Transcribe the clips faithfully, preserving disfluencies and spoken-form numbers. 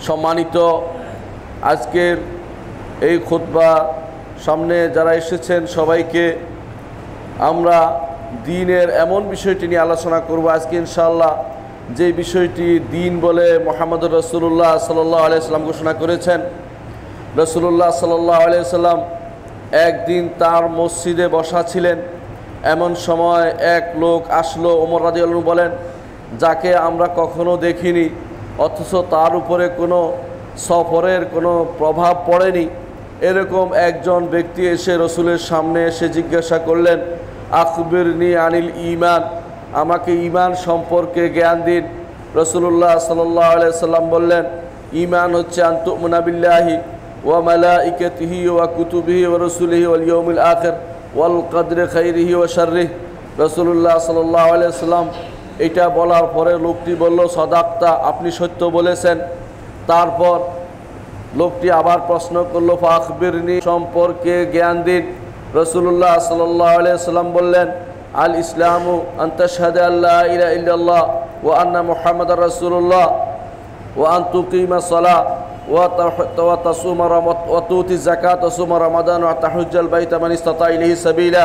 সম্মানিত আজকের এই খুতবা সামনে যারা এসেছেন সবাইকে আমরা দ্বীনের এমন বিষয়টি নিয়ে আলোচনা করব আজকে ইনশাআল্লাহ, যে বিষয়টি দ্বীন বলে মুহাম্মদুর রাসূলুল্লাহ সাল্লাল্লাহু আলাইহি সাল্লাম ঘোষণা করেছেন। রাসূলুল্লাহ সাল্লাল্লাহু আলাইহি সাল্লাম একদিন তার মসজিদে বসা ছিলেন, এমন সময় এক লোক আসলো। ওমর রাদিয়াল্লাহু আনহু বলেন, যাকে আমরা কখনো দেখিনি অথচ তার উপরে কোনো সফরের কোনো প্রভাব পড়েনি, এরকম একজন ব্যক্তি এসে রসুলের সামনে এসে জিজ্ঞাসা করলেন, আখবিরনি আনিল ঈমান, আমাকে ঈমান সম্পর্কে জ্ঞান দিন। রাসূলুল্লাহ সাল্লাল্লাহু আলাইহি সাল্লাম বললেন, ঈমান হচ্ছে আন তু'মিনা বিল্লাহি ওয়া মালাইকাতিহি ওয়া কুতুবিহি ওয়া রাসূলিহি ওয়াল ইয়াউমিল আখির ওয়াল কদরি খাইরিহি ওয়া শাররিহি। রাসূলুল্লাহ সাল্লাল্লাহু আলাইহি সাল্লাম এটা বলার পরে লোকটি বলল, সাদাক্তা, আপনি সত্য বলেছেন। তারপর লোকটি আবার প্রশ্ন করল, ফাখবিরনি সম্পর্কে জ্ঞান দিন। রাসূলুল্লাহ সাল্লাল্লাহু আলাইহি সাল্লাম বললেন, আল ইসলামু আন তাশহাদা আল্লা ইলাহা ইল্লাল্লাহ ওয়া আন্না মুহাম্মাদার রাসূলুল্লাহ ওয়া আন তুকিমাস সালাহ ওয়া তাসুমা ওয়া তুতি যাকাত ওয়া সুমা রমাদান ওয়া তাহুজ্জাল বাইতা মান ইসতাতা ইলাইহি সাবিলা।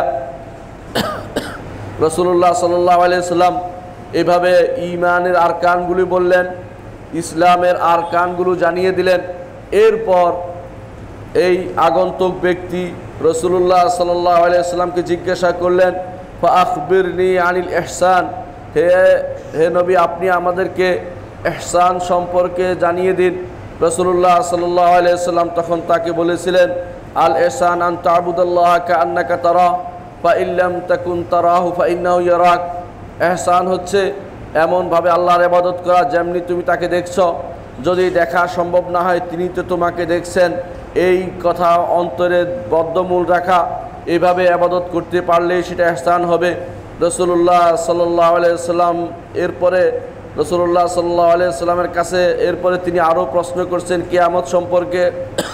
রাসূলুল্লাহ সাল্লাল্লাহু আলাইহি সাল্লাম এভাবে ঈমানের আরকানগুলি বললেন, ইসলামের আরকানগুলো জানিয়ে দিলেন। এরপর এই আগন্তুক ব্যক্তি রাসূলুল্লাহ সাল্লাল্লাহু আলাইহি সাল্লামকে জিজ্ঞাসা করলেন, ফাআখবিরনি আনিল ইহসান, হে হে নবী, আপনি আমাদেরকে ইহসান সম্পর্কে জানিয়ে দিন। রাসূলুল্লাহ সাল্লাল্লাহু আলাইহি সাল্লাম তখন তাকে বলেছিলেন, আল ইহসান আন তা'বুদাল্লাহা কাআন্নাকা তারাহু ফা ইল্লাম তাকুন তারাহু ফা ইন্নাহু ইয়ারাক। ইহসান হচ্ছে এমনভাবে আল্লাহর ইবাদত করা যেমনি তুমি তাকে দেখছো, যদি দেখা সম্ভব না হয় তিনি তো তোমাকে দেখছেন, এই কথা অন্তরে বদ্ধমূল রাখা, এভাবে ইবাদত করতে পারলেই সেটা ইহসান হবে। রাসূলুল্লাহ সাল্লাল্লাহু আলাইহি সাল্লাম এরপরে রাসূলুল্লাহ সাল্লাল্লাহু আলাইহি সাল্লামের কাছে এরপরে তিনি আরও প্রশ্ন করছেন কিয়ামত সম্পর্কে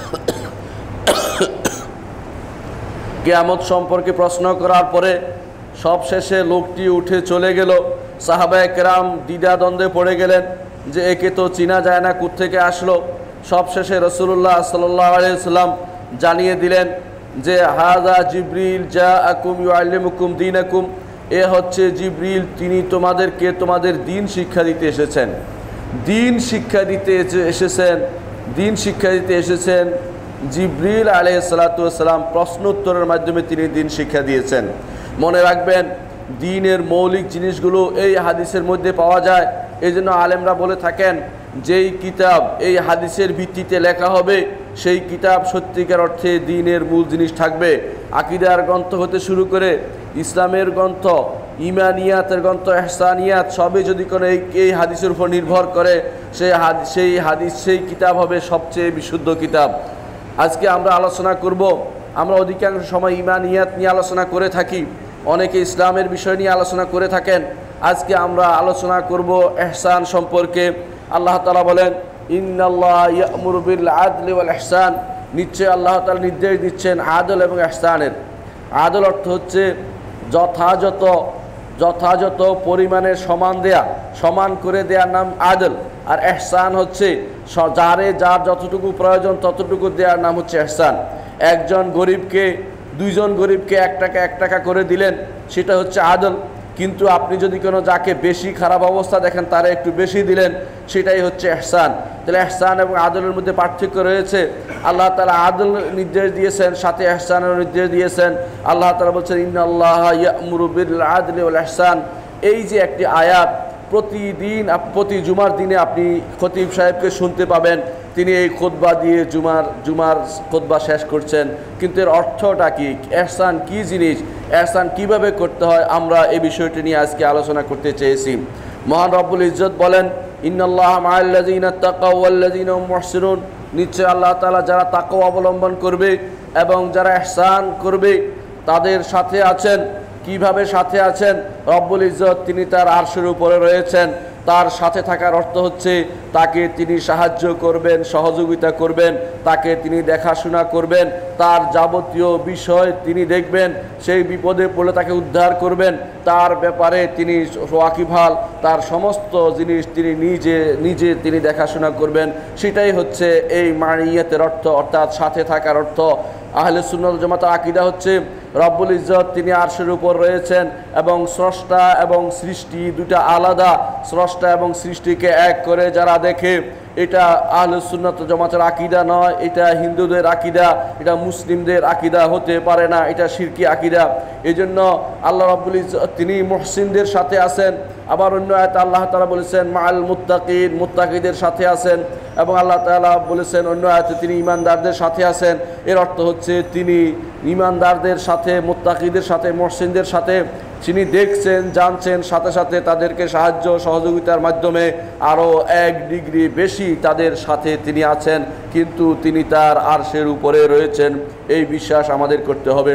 কিয়ামত সম্পর্কে প্রশ্ন করার পরে সবশেষে লোকটি উঠে চলে গেল। সাহাবায়ে কেরাম দ্বিধাদ্বন্দ্বে পড়ে গেলেন যে একে তো চিনা যায় না, কোত্থেকে আসলো। সবশেষে রাসূলুল্লাহ সাল্লাল্লাহু আলাইহি সাল্লাম জানিয়ে দিলেন যে হাযা জিবরিল জাআকুম ইউআল্লিমুকুম দীনাকুম, এ হচ্ছে জিবরিল, তিনি তোমাদেরকে তোমাদের দ্বীন শিক্ষা দিতে এসেছেন। দ্বীন শিক্ষা দিতে এসেছেন দ্বীন শিক্ষা দিতে এসেছেন জিবরিল আলাইহিস সালাতু ওয়াস সালাম প্রশ্ন উত্তরের মাধ্যমে তিনি দ্বীন শিক্ষা দিয়েছেন। মনে রাখবেন, দ্বীনের মৌলিক জিনিসগুলো এই হাদিসের মধ্যে পাওয়া যায়। এই জন্য আলেমরা বলে থাকেন, যেই কিতাব এই হাদিসের ভিত্তিতে লেখা হবে সেই কিতাব সত্যিকার অর্থে দ্বীনের মূল জিনিস থাকবে। আকিদার গ্রন্থ হতে শুরু করে ইসলামের গ্রন্থ, ইমানিয়াতের গ্রন্থ, ইহসানিয়াত সবই যদি কোনো এই এই হাদিসের উপর নির্ভর করে, সেই হাদিস সেই হাদিস সেই কিতাব হবে সবচেয়ে বিশুদ্ধ কিতাব। আজকে আমরা আলোচনা করব, আমরা অধিকাংশ সময় ইমানিয়াত নিয়ে আলোচনা করে থাকি, অনেকে ইসলামের বিষয় নিয়ে আলোচনা করে থাকেন। আজকে আমরা আলোচনা করব ইহসান সম্পর্কে। আল্লাহ তাআলা বলেন, ইন্নাল্লাহা ইয়া'মুরু বিল আদলি ওয়াল ইহসান, নিশ্চয় আল্লাহ তাআলা নির্দেশ দিচ্ছেন আদল এবং ইহসানের। আদল অর্থ হচ্ছে যথাযথ যথাযথ পরিমাণে সমান দেয়া, সমান করে দেওয়ার নাম আদল। আর ইহসান হচ্ছে যারে যার যতটুকু প্রয়োজন ততটুকু দেওয়ার নাম হচ্ছে ইহসান। একজন গরিবকে দুইজন গরিবকে এক টাকা এক টাকা করে দিলেন, সেটা হচ্ছে আদল। কিন্তু আপনি যদি কোনো যাকে বেশি খারাপ অবস্থা দেখেন তারা একটু বেশি দিলেন, সেটাই হচ্ছে ইহসান। তাহলে ইহসান এবং আদলের মধ্যে পার্থক্য রয়েছে। আল্লাহ তাআলা আদল নির্দেশ দিয়েছেন, সাথে ইহসানের নির্দেশ দিয়েছেন। আল্লাহ তাআলা বলছেন, ইন্নাল্লাহা ইয়া'মুরু বিল আদলি ওয়াল ইহসান। এই যে একটি আয়াত, প্রতিদিন প্রতি জুমার দিনে আপনি খতিব সাহেবকে শুনতে পাবেন, তিনি এই খুতবা দিয়ে জুমার জুমার খুতবা শেষ করছেন। কিন্তু এর অর্থটা কি? ইহসান কি জিনিস, ইহসান কিভাবে করতে হয়, আমরা এই বিষয়টি নিয়ে আজকে আলোচনা করতে চেয়েছি। মহান রব্বুল ইজ্জত বলেন, ইন্নাল্লাহা মা'আল্লাযীনা তাকাউ ওয়াল্লাযীনা হুম মুহসিনুন, নিশ্চয় আল্লাহ তাআলা যারা তাকওয়া অবলম্বন করবে এবং যারা ইহসান করবে তাদের সাথে আছেন। কিভাবে সাথে আছেন? রব্বুল ইজ্জত তিনি তার আরশের উপরে রয়েছেন। তার সাথে থাকার অর্থ হচ্ছে তাকে তিনি সাহায্য করবেন, সহযোগিতা করবেন, তাকে তিনি দেখাশোনা করবেন, তার যাবতীয় বিষয় তিনি দেখবেন, সেই বিপদে পড়লে তাকে উদ্ধার করবেন, তার ব্যাপারে তিনি ওয়াকিবহাল, তার সমস্ত জিনিস তিনি নিজে নিজে তিনি দেখাশোনা করবেন। সেটাই হচ্ছে এই মাইয়াতের অর্থ, অর্থাৎ সাথে থাকার অর্থ। আহলে সুন্নাত ওয়াল জামাতের আকীদা হচ্ছে রব্বুল ইজ্জত তিনি আরশের উপর রয়েছেন এবং স্রষ্টা এবং সৃষ্টি দুটা আলাদা। স্রষ্টা এবং সৃষ্টিকে এক করে যারা দেখে, এটা আহলে সুন্নাত ওয়াল জামাতের আকীদা নয়, এটা হিন্দুদের আকীদা, এটা মুসলিমদের আকীদা হতে পারে না, এটা শিরকি আকীদা। এই জন্য আল্লাহ রাব্বুল ইজ্জত তিনি মুহসিনদের সাথে আছেন। আবার অন্য আয়াতে আল্লাহ তাআলা বলেছেন মাআল মুত্তাকিন, মুত্তাকিদের সাথে আছেন। এবং আল্লাহ তাআলা বলেছেন অন্য আয়াতে তিনি ঈমানদারদের সাথে আছেন। এর অর্থ হচ্ছে তিনি ঈমানদারদের সাথে, মুত্তাকিদের সাথে, মুহসিনদের সাথে তিনি দেখছেন, জানছেন, সাথে সাথে তাদেরকে সাহায্য সহযোগিতার মাধ্যমে আরও এক ডিগ্রি বেশি তাদের সাথে তিনি আছেন, কিন্তু তিনি তার আরশের উপরে রয়েছেন। এই বিশ্বাস আমাদের করতে হবে।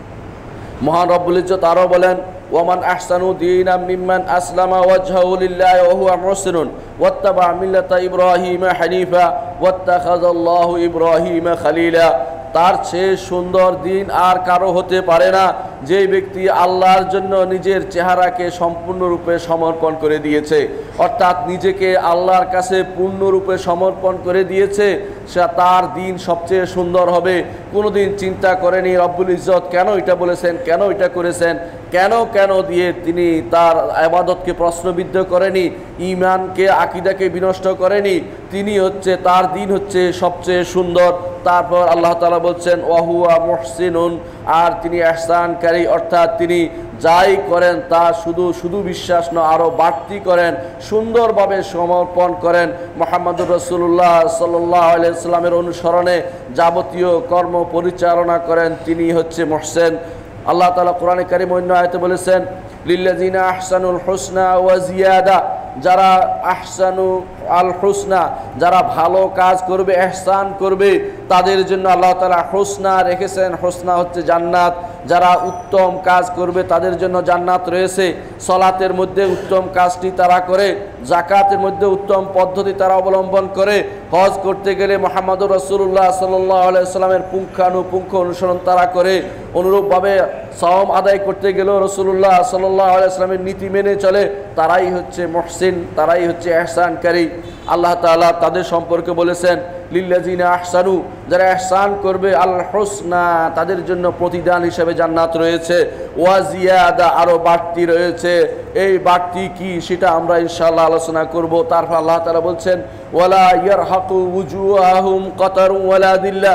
মহান রব্বুল ইজ্জত আরও বলেন ওয়ামান আহসানু দীনাম মিম্মান আসলামা ওয়াজহাহু লিল্লাহি ওয়া হুয়া মুহসিনুন ওয়াত্তাবা মিল্লাতা ইব্রাহিমা হানিফা ওয়াত্তাখাযাল্লাহু ইব্রাহিমা খলিলা। তার চেয়ে সুন্দর দিন আর কারো হতে পারে না, যে ব্যক্তি আল্লাহর জন্য নিজের চেহারাকে সম্পূর্ণরূপে সমর্পণ করে দিয়েছে, অর্থাৎ নিজেকে আল্লাহর কাছে পূর্ণরূপে সমর্পণ করে দিয়েছে, সে তার দিন সবচেয়ে সুন্দর হবে। কোনো দিন চিন্তা করেনি রব্বুল ইজ্জত কেন এটা বলেছেন, কেন এটা করেছেন, কেন কেন দিয়ে তিনি তার ইবাদতকে প্রশ্নবিদ্ধ করেনি, ঈমানকে, আকীদাকে বিনষ্ট করেনি। তিনি হচ্ছে তার দিন হচ্ছে সবচেয়ে সুন্দর। তারপর আল্লাহ তাআলা বলছেন ওয়াহুয়া মুহসিনুন, আর তিনি ইহসানকারী, অর্থাৎ তিনি যাই করেন তা শুধু শুধু বিশ্বাস নয়, আরও বাড়তি করেন, সুন্দরভাবে সমর্পণ করেন, মুহাম্মদুর রাসূলুল্লাহ সাল্লাল্লাহু আলাইহি ওয়াসাল্লামের অনুসরণে যাবতীয় কর্ম পরিচালনা করেন, তিনি হচ্ছে মুহসিন। আল্লাহ তাআলা কোরআনে কারীম অন্য আয়াতে বলেছেন লিল্লাযিনা আহসানুল হুসনা ওয়া জিয়াদা, যারা আহসানু আল হুসনা, যারা ভালো কাজ করবে, ইহসান করবে, তাদের জন্য আল্লাহ তাআলা হুসনা রেখেছেন। হুসনা হচ্ছে জান্নাত। যারা উত্তম কাজ করবে তাদের জন্য জান্নাত রয়েছে। সলাতের মধ্যে উত্তম কাজটি তারা করে, যাকাতের মধ্যে উত্তম পদ্ধতি তারা অবলম্বন করে, হজ করতে গেলে মুহাম্মদুর রাসূলুল্লাহ সাল্লাল্লাহু আলাইহি ওয়াসাল্লামের পুঙ্খানুপুঙ্খ অনুসরণ তারা করে, অনুরূপভাবে সাওম আদায় করতে গেলেও রাসূলুল্লাহ সাল্লাল্লাহু আলাইহি ওয়াসাল্লামের নীতি মেনে চলে, তারাই হচ্ছে মুহসিন, তারাই হচ্ছে ইহসানকারী। আল্লাহ তাআলা তাদের সম্পর্কে বলেছেন লিল্লাযিনা আহসানু, যারা ইহসান করবে, আল হুসনা, তাদের জন্য প্রতিদান হিসেবে জান্নাত রয়েছে, ওয়া জিয়াদা, আরও বাড়তি রয়েছে। এই বাড়তি কি সেটা আমরা ইনশাআল্লাহ আলোচনা করব। তারপর আল্লাহ তাআলা বলছেন ওয়ালা ইয়ারহাকু উজুহাহুম কাতারু ওয়ালা দিল্লা,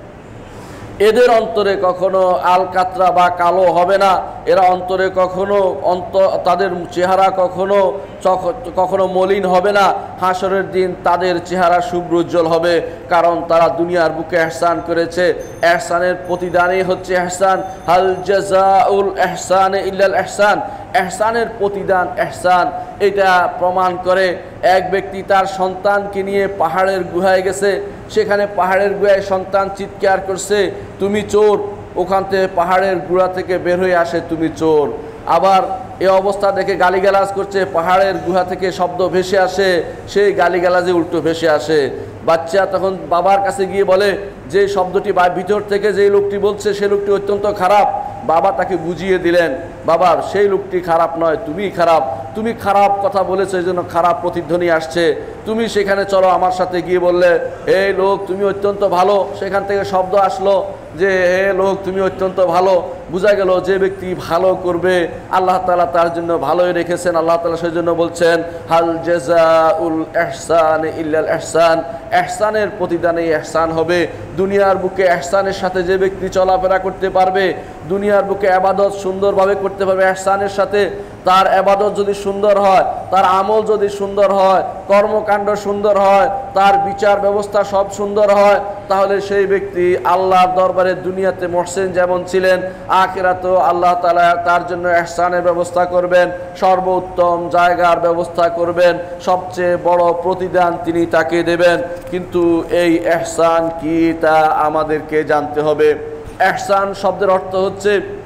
এদের অন্তরে কখনো আল কাতরা বা কালো হবে না, এরা অন্তরে কখনো অন্ত তাদের চেহারা কখনো কখনো মলিন হবে না। হাসরের দিন তাদের চেহারা শুভ্রোজ্জ্বল হবে, কারণ তারা দুনিয়ার বুকে ইহসান করেছে। ইহসানের প্রতিদানই হচ্ছে ইহসান। হাল জাযাউল ইহসানে ইল্লাল ইহসান, ইহসানের প্রতিদান ইহসান। এটা প্রমাণ করে এক ব্যক্তি তার সন্তানকে নিয়ে পাহাড়ের গুহায় গেছে, সেখানে পাহাড়ের গুহায় সন্তান চিৎকার করছে তুমি চোর, ওখান থেকে পাহাড়ের গুহা থেকে বের হয়ে আসে তুমি চোর। আবার এই অবস্থা দেখে গালিগালাজ করছে, পাহাড়ের গুহা থেকে শব্দ ভেসে আসে, সেই গালিগালাজে উল্টো ভেসে আসে। বাচ্চা তখন বাবার কাছে গিয়ে বলে যে শব্দটি বা ভিতর থেকে যে লোকটি বলছে সে লোকটি অত্যন্ত খারাপ। বাবা তাকে বুঝিয়ে দিলেন বাবা সেই লোকটি খারাপ নয়, তুমি খারাপ, তুমি খারাপ কথা বলেছো, এই জন্য খারাপ প্রতিধ্বনি আসছে। তুমি সেখানে চলো আমার সাথে গিয়ে বললে এই লোক তুমি অত্যন্ত ভালো, সেখান থেকে শব্দ আসলো যে হে লোক তুমি অত্যন্ত ভালো। বোঝা গেল যে ব্যক্তি ভালো করবে আল্লাহ তাআলা তার জন্য ভালোই রেখেছেন। আল্লাহ তাআলা সেই জন্য বলছেন হাল জাযাউল ইহসান ইল্লাল ইহসান, ইহসানের প্রতিদানে ইহসান হবে। দুনিয়ার বুকে ইহসানের সাথে যে ব্যক্তি চলাফেরা করতে পারবে, দুনিয়ার বুকে ইবাদত সুন্দরভাবে করতে পারবে ইহসানের সাথে, তার ইবাদত যদি সুন্দর হয়, তার আমল যদি সুন্দর হয়, কর্মকাণ্ড সুন্দর হয়, তার বিচার ব্যবস্থা সব সুন্দর হয়, তাহলে সেই ব্যক্তি আল্লাহর দরবারে দুনিয়াতে মুহসিন যেমন ছিলেন, আখিরাতেও আল্লাহ তাআলা তার জন্য ইহসানের ব্যবস্থা করবেন, সর্বোত্তম জায়গার ব্যবস্থা করবেন, সবচেয়ে বড় প্রতিদান তিনি তাকে দেবেন। কিন্তু এই ইহসান কি তা আমাদেরকে জানতে হবে। ইহসান শব্দের অর্থ হচ্ছে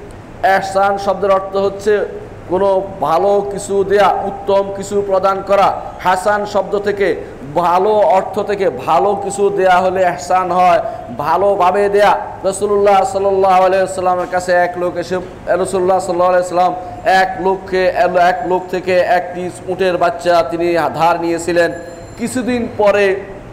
এহসান শব্দের অর্থ হচ্ছে কোনো ভালো কিছু দেয়া, উত্তম কিছু প্রদান করা। হাসান শব্দ থেকে, ভালো অর্থ থেকে ভালো কিছু দেয়া হলে এহসান হয়, ভালোভাবে দেয়া। রাসূলুল্লাহ সাল্লাল্লাহু আলাইহি ওয়াসাল্লামের কাছে এক লোক এসে, রাসূলুল্লাহ সাল্লাল্লাহু আলাইহি ওয়াসাল্লাম এক লোককে এক লোক থেকে একটি উটের বাচ্চা তিনি ধার নিয়েছিলেন। কিছুদিন পরে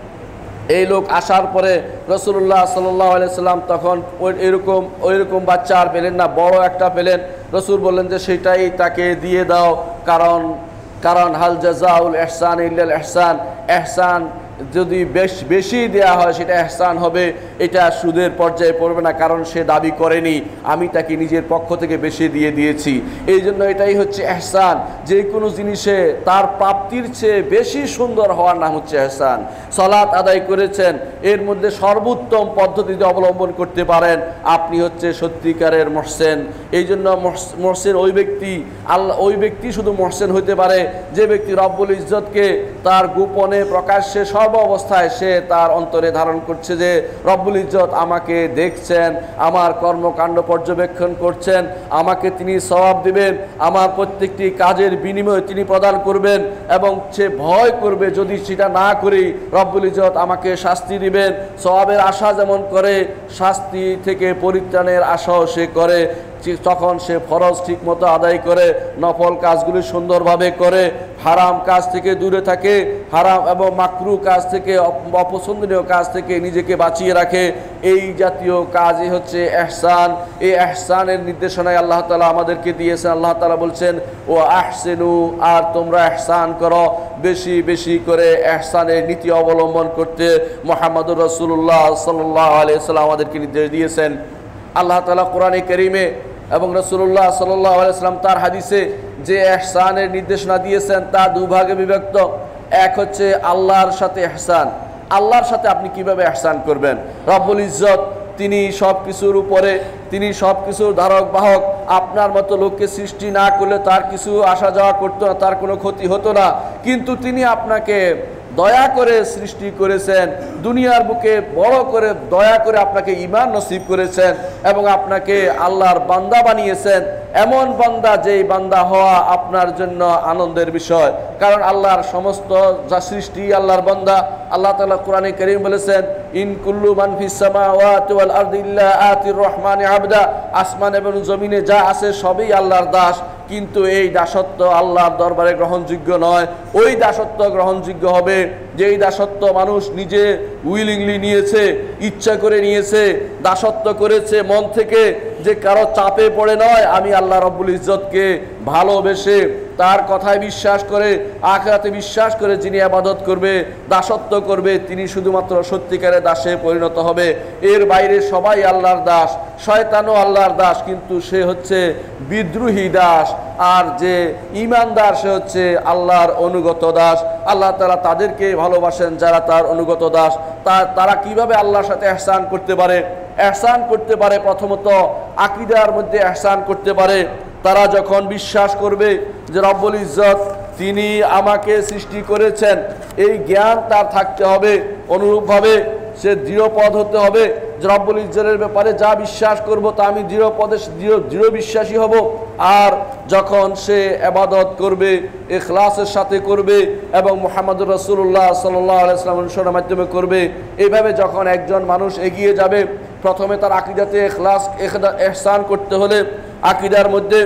এই লোক আসার পরে রাসূলুল্লাহ সাল্লাল্লাহু আলাইহি ওয়াসাল্লাম তখন ওই এরকম ওইরকম বাচ্চা আর পেলেন না, বড় একটা পেলেন। রাসূল বললেন যে সেটাই তাকে দিয়ে দাও, কারণ কারণ হাল জাযাউল ইহসান ইল্লাল ইহসান, এহসান যদি বেশ বেশি দেয়া হয় সেটা এহসান হবে, এটা সুদের পর্যায়ে পড়বে না, কারণ সে দাবি করেনি, আমি তাকে নিজের পক্ষ থেকে বেশি দিয়ে দিয়েছি। এই জন্য এটাই হচ্ছে এহসান, যে কোনো জিনিসে তার প্রাপ্তির চেয়ে বেশি সুন্দর হওয়ার নাম হচ্ছে এহসান। সালাত আদায় করেছেন, এর মধ্যে সর্বোত্তম পদ্ধতিতে অবলম্বন করতে পারেন, আপনি হচ্ছে সত্যিকারের মুহসিন। এই জন্য মুহসিন ওই ব্যক্তি, আল্লাহ ওই ব্যক্তি শুধু মুহসিন হতে পারে যে ব্যক্তি রব্বুল ইজ্জতকে তার গোপনে প্রকাশ্যে সব অবস্থায় সে তার অন্তরে ধারণ করছে যে রব্বুল ইজ্জত আমাকে দেখছেন, আমার কর্মকাণ্ড পর্যবেক্ষণ করছেন, আমাকে তিনি সওয়াব দিবেন, আমার প্রত্যেকটি কাজের বিনিময়ে তিনি প্রদান করবেন, এবং সে ভয় করবে যদি সেটা না করি রব্বুল ইজ্জত আমাকে শাস্তি দিবেন। সওয়াবের আশা যেমন করে, শাস্তি থেকে পরিত্রাণের আশাও সে করে। তখন সে ফরজ ঠিক মতো আদায় করে, নফল কাজগুলি সুন্দরভাবে করে, হারাম কাজ থেকে দূরে থাকে, হারাম এবং মাকরু কাজ থেকে, অপছন্দনীয় কাজ থেকে নিজেকে বাঁচিয়ে রাখে। এই জাতীয় কাজই হচ্ছে এহসান। এই এহসানের নির্দেশনায় আল্লাহ তাআলা আমাদেরকে দিয়েছেন। আল্লাহ তাআলা বলছেন ও আহসিনু, আর তোমরা এহসান করো, বেশি বেশি করে এহসানের নীতি অবলম্বন করতে মুহাম্মদুর রাসূলুল্লাহ সাল্লাল্লাহু আলাইহি ওয়াসাল্লাম আমাদেরকে নির্দেশ দিয়েছেন। আল্লাহ তাআলা কোরআনে কারীমে এবং রাসূলুল্লাহ সাল্লাল্লাহু আলাইহি ওয়াসাল্লাম তার হাদিসে যে এহসানের নির্দেশনা দিয়েছেন তা দুভাগে বিভক্ত। এক হচ্ছে আল্লাহর সাথে এহসান। আল্লাহর সাথে আপনি কিভাবে এহসান করবেন? রব্বুল ইজ্জত তিনি সব কিছুর উপরে, তিনি সব কিছুর ধারক বাহক। আপনার মতো লোককে সৃষ্টি না করলে তার কিছু আসা যাওয়া করতো না, তার কোনো ক্ষতি হতো না, কিন্তু তিনি আপনাকে দয়া করে সৃষ্টি করেছেন, দুনিয়ার বুকে বড় করে দয়া করে আপনাকে ঈমান নসিব করেছেন এবং আপনাকে আল্লাহর বান্দা বানিয়েছেন। এমন বান্দা যেই বান্দা হওয়া আপনার জন্য আনন্দের বিষয়, কারণ আল্লাহর সমস্ত যা সৃষ্টি আল্লাহর বান্দা। আল্লাহ তাআলা কোরআনে কারীম বলেছেন ইন কুল্লু মান ফিস সামাওয়াতি ওয়াল আরদি ইল্লা আতির রহমানি আবদা, আসমান এবং জমিনে যা আছে সবই আল্লাহর দাস, কিন্তু এই দাসত্ব আল্লাহর দরবারে গ্রহণযোগ্য নয়। ওই দাসত্ব গ্রহণযোগ্য হবে যেই দাসত্ব মানুষ নিজে উইলিংলি নিয়েছে, ইচ্ছা করে নিয়েছে, দাসত্ব করেছে মন থেকে, যে কারো চাপে পড়ে নয়। আমি আল্লাহ রব্বুল ইজ্জতকে ভালোবেসে তার কথায় বিশ্বাস করে, আখিরাতে বিশ্বাস করে যিনি ইবাদত করবে, দাসত্ব করবে, তিনি শুধুমাত্র সত্যিকারের দাসে পরিণত হবে। এর বাইরে সবাই আল্লাহর দাস, শয়তানও আল্লাহর দাস, কিন্তু সে হচ্ছে বিদ্রোহী দাস। আর যে ঈমানদার সে হচ্ছে আল্লাহর অনুগত দাস। আল্লাহ তাআলা তাদেরকে ভালোবাসেন যারা তার অনুগত দাস। তারা কিভাবে আল্লাহর সাথে ইহসান করতে পারে? ইহসান করতে পারে প্রথমত আকীদার মধ্যে ইহসান করতে পারে। তারা যখন বিশ্বাস করবে যে রব্বুল ইজ্জত তিনি আমাকে সৃষ্টি করেছেন, এই জ্ঞান তার থাকতে হবে। অনুরূপভাবে সে দৃঢ়পদ হতে হবে যে রব্বুল ইজ্জতের ব্যাপারে যা বিশ্বাস করব তা আমি দৃঢ়পদে দৃঢ় দৃঢ় বিশ্বাসী হব। আর যখন সে ইবাদত করবে ইখলাসের সাথে করবে এবং মুহাম্মদুর রাসূলুল্লাহ সাল্লাল্লাহু আলাইহি ওয়াসাল্লাম অনুসরণের মাধ্যমে করবে, এইভাবে যখন একজন মানুষ এগিয়ে যাবে, প্রথমে তার আকীদাতে ইখলাস ইহসান করতে হলে আকীদার মধ্যে,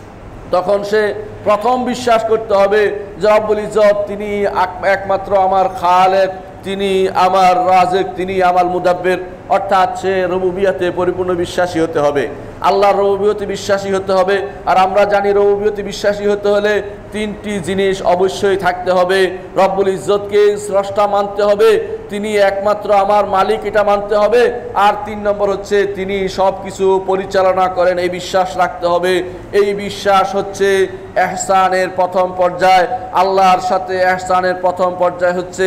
তখন সে প্রথম বিশ্বাস করতে হবে যে রব্বুল ইজ্জত তিনি একমাত্র আমার খালেক, তিনি আমার রাজিক, তিনি আমার মুদাব্বির। অর্থাৎ সে রুবুবিয়তে পরিপূর্ণ বিশ্বাসী হতে হবে, আল্লাহর রুবুবিয়তে বিশ্বাসী হতে হবে। আর আমরা জানি রুবুবিয়তে বিশ্বাসী হতে হলে তিনটি জিনিস অবশ্যই থাকতে হবে। রব্বুল ইজ্জতকে স্রষ্টা মানতে হবে, তিনি একমাত্র আমার মালিক এটা মানতে হবে। আর তিন নম্বর হচ্ছে তিনি সব কিছু পরিচালনা করেন, এই বিশ্বাস রাখতে হবে। এই বিশ্বাস হচ্ছে এহসানের প্রথম পর্যায়। আল্লাহর সাথে এহসানের প্রথম পর্যায় হচ্ছে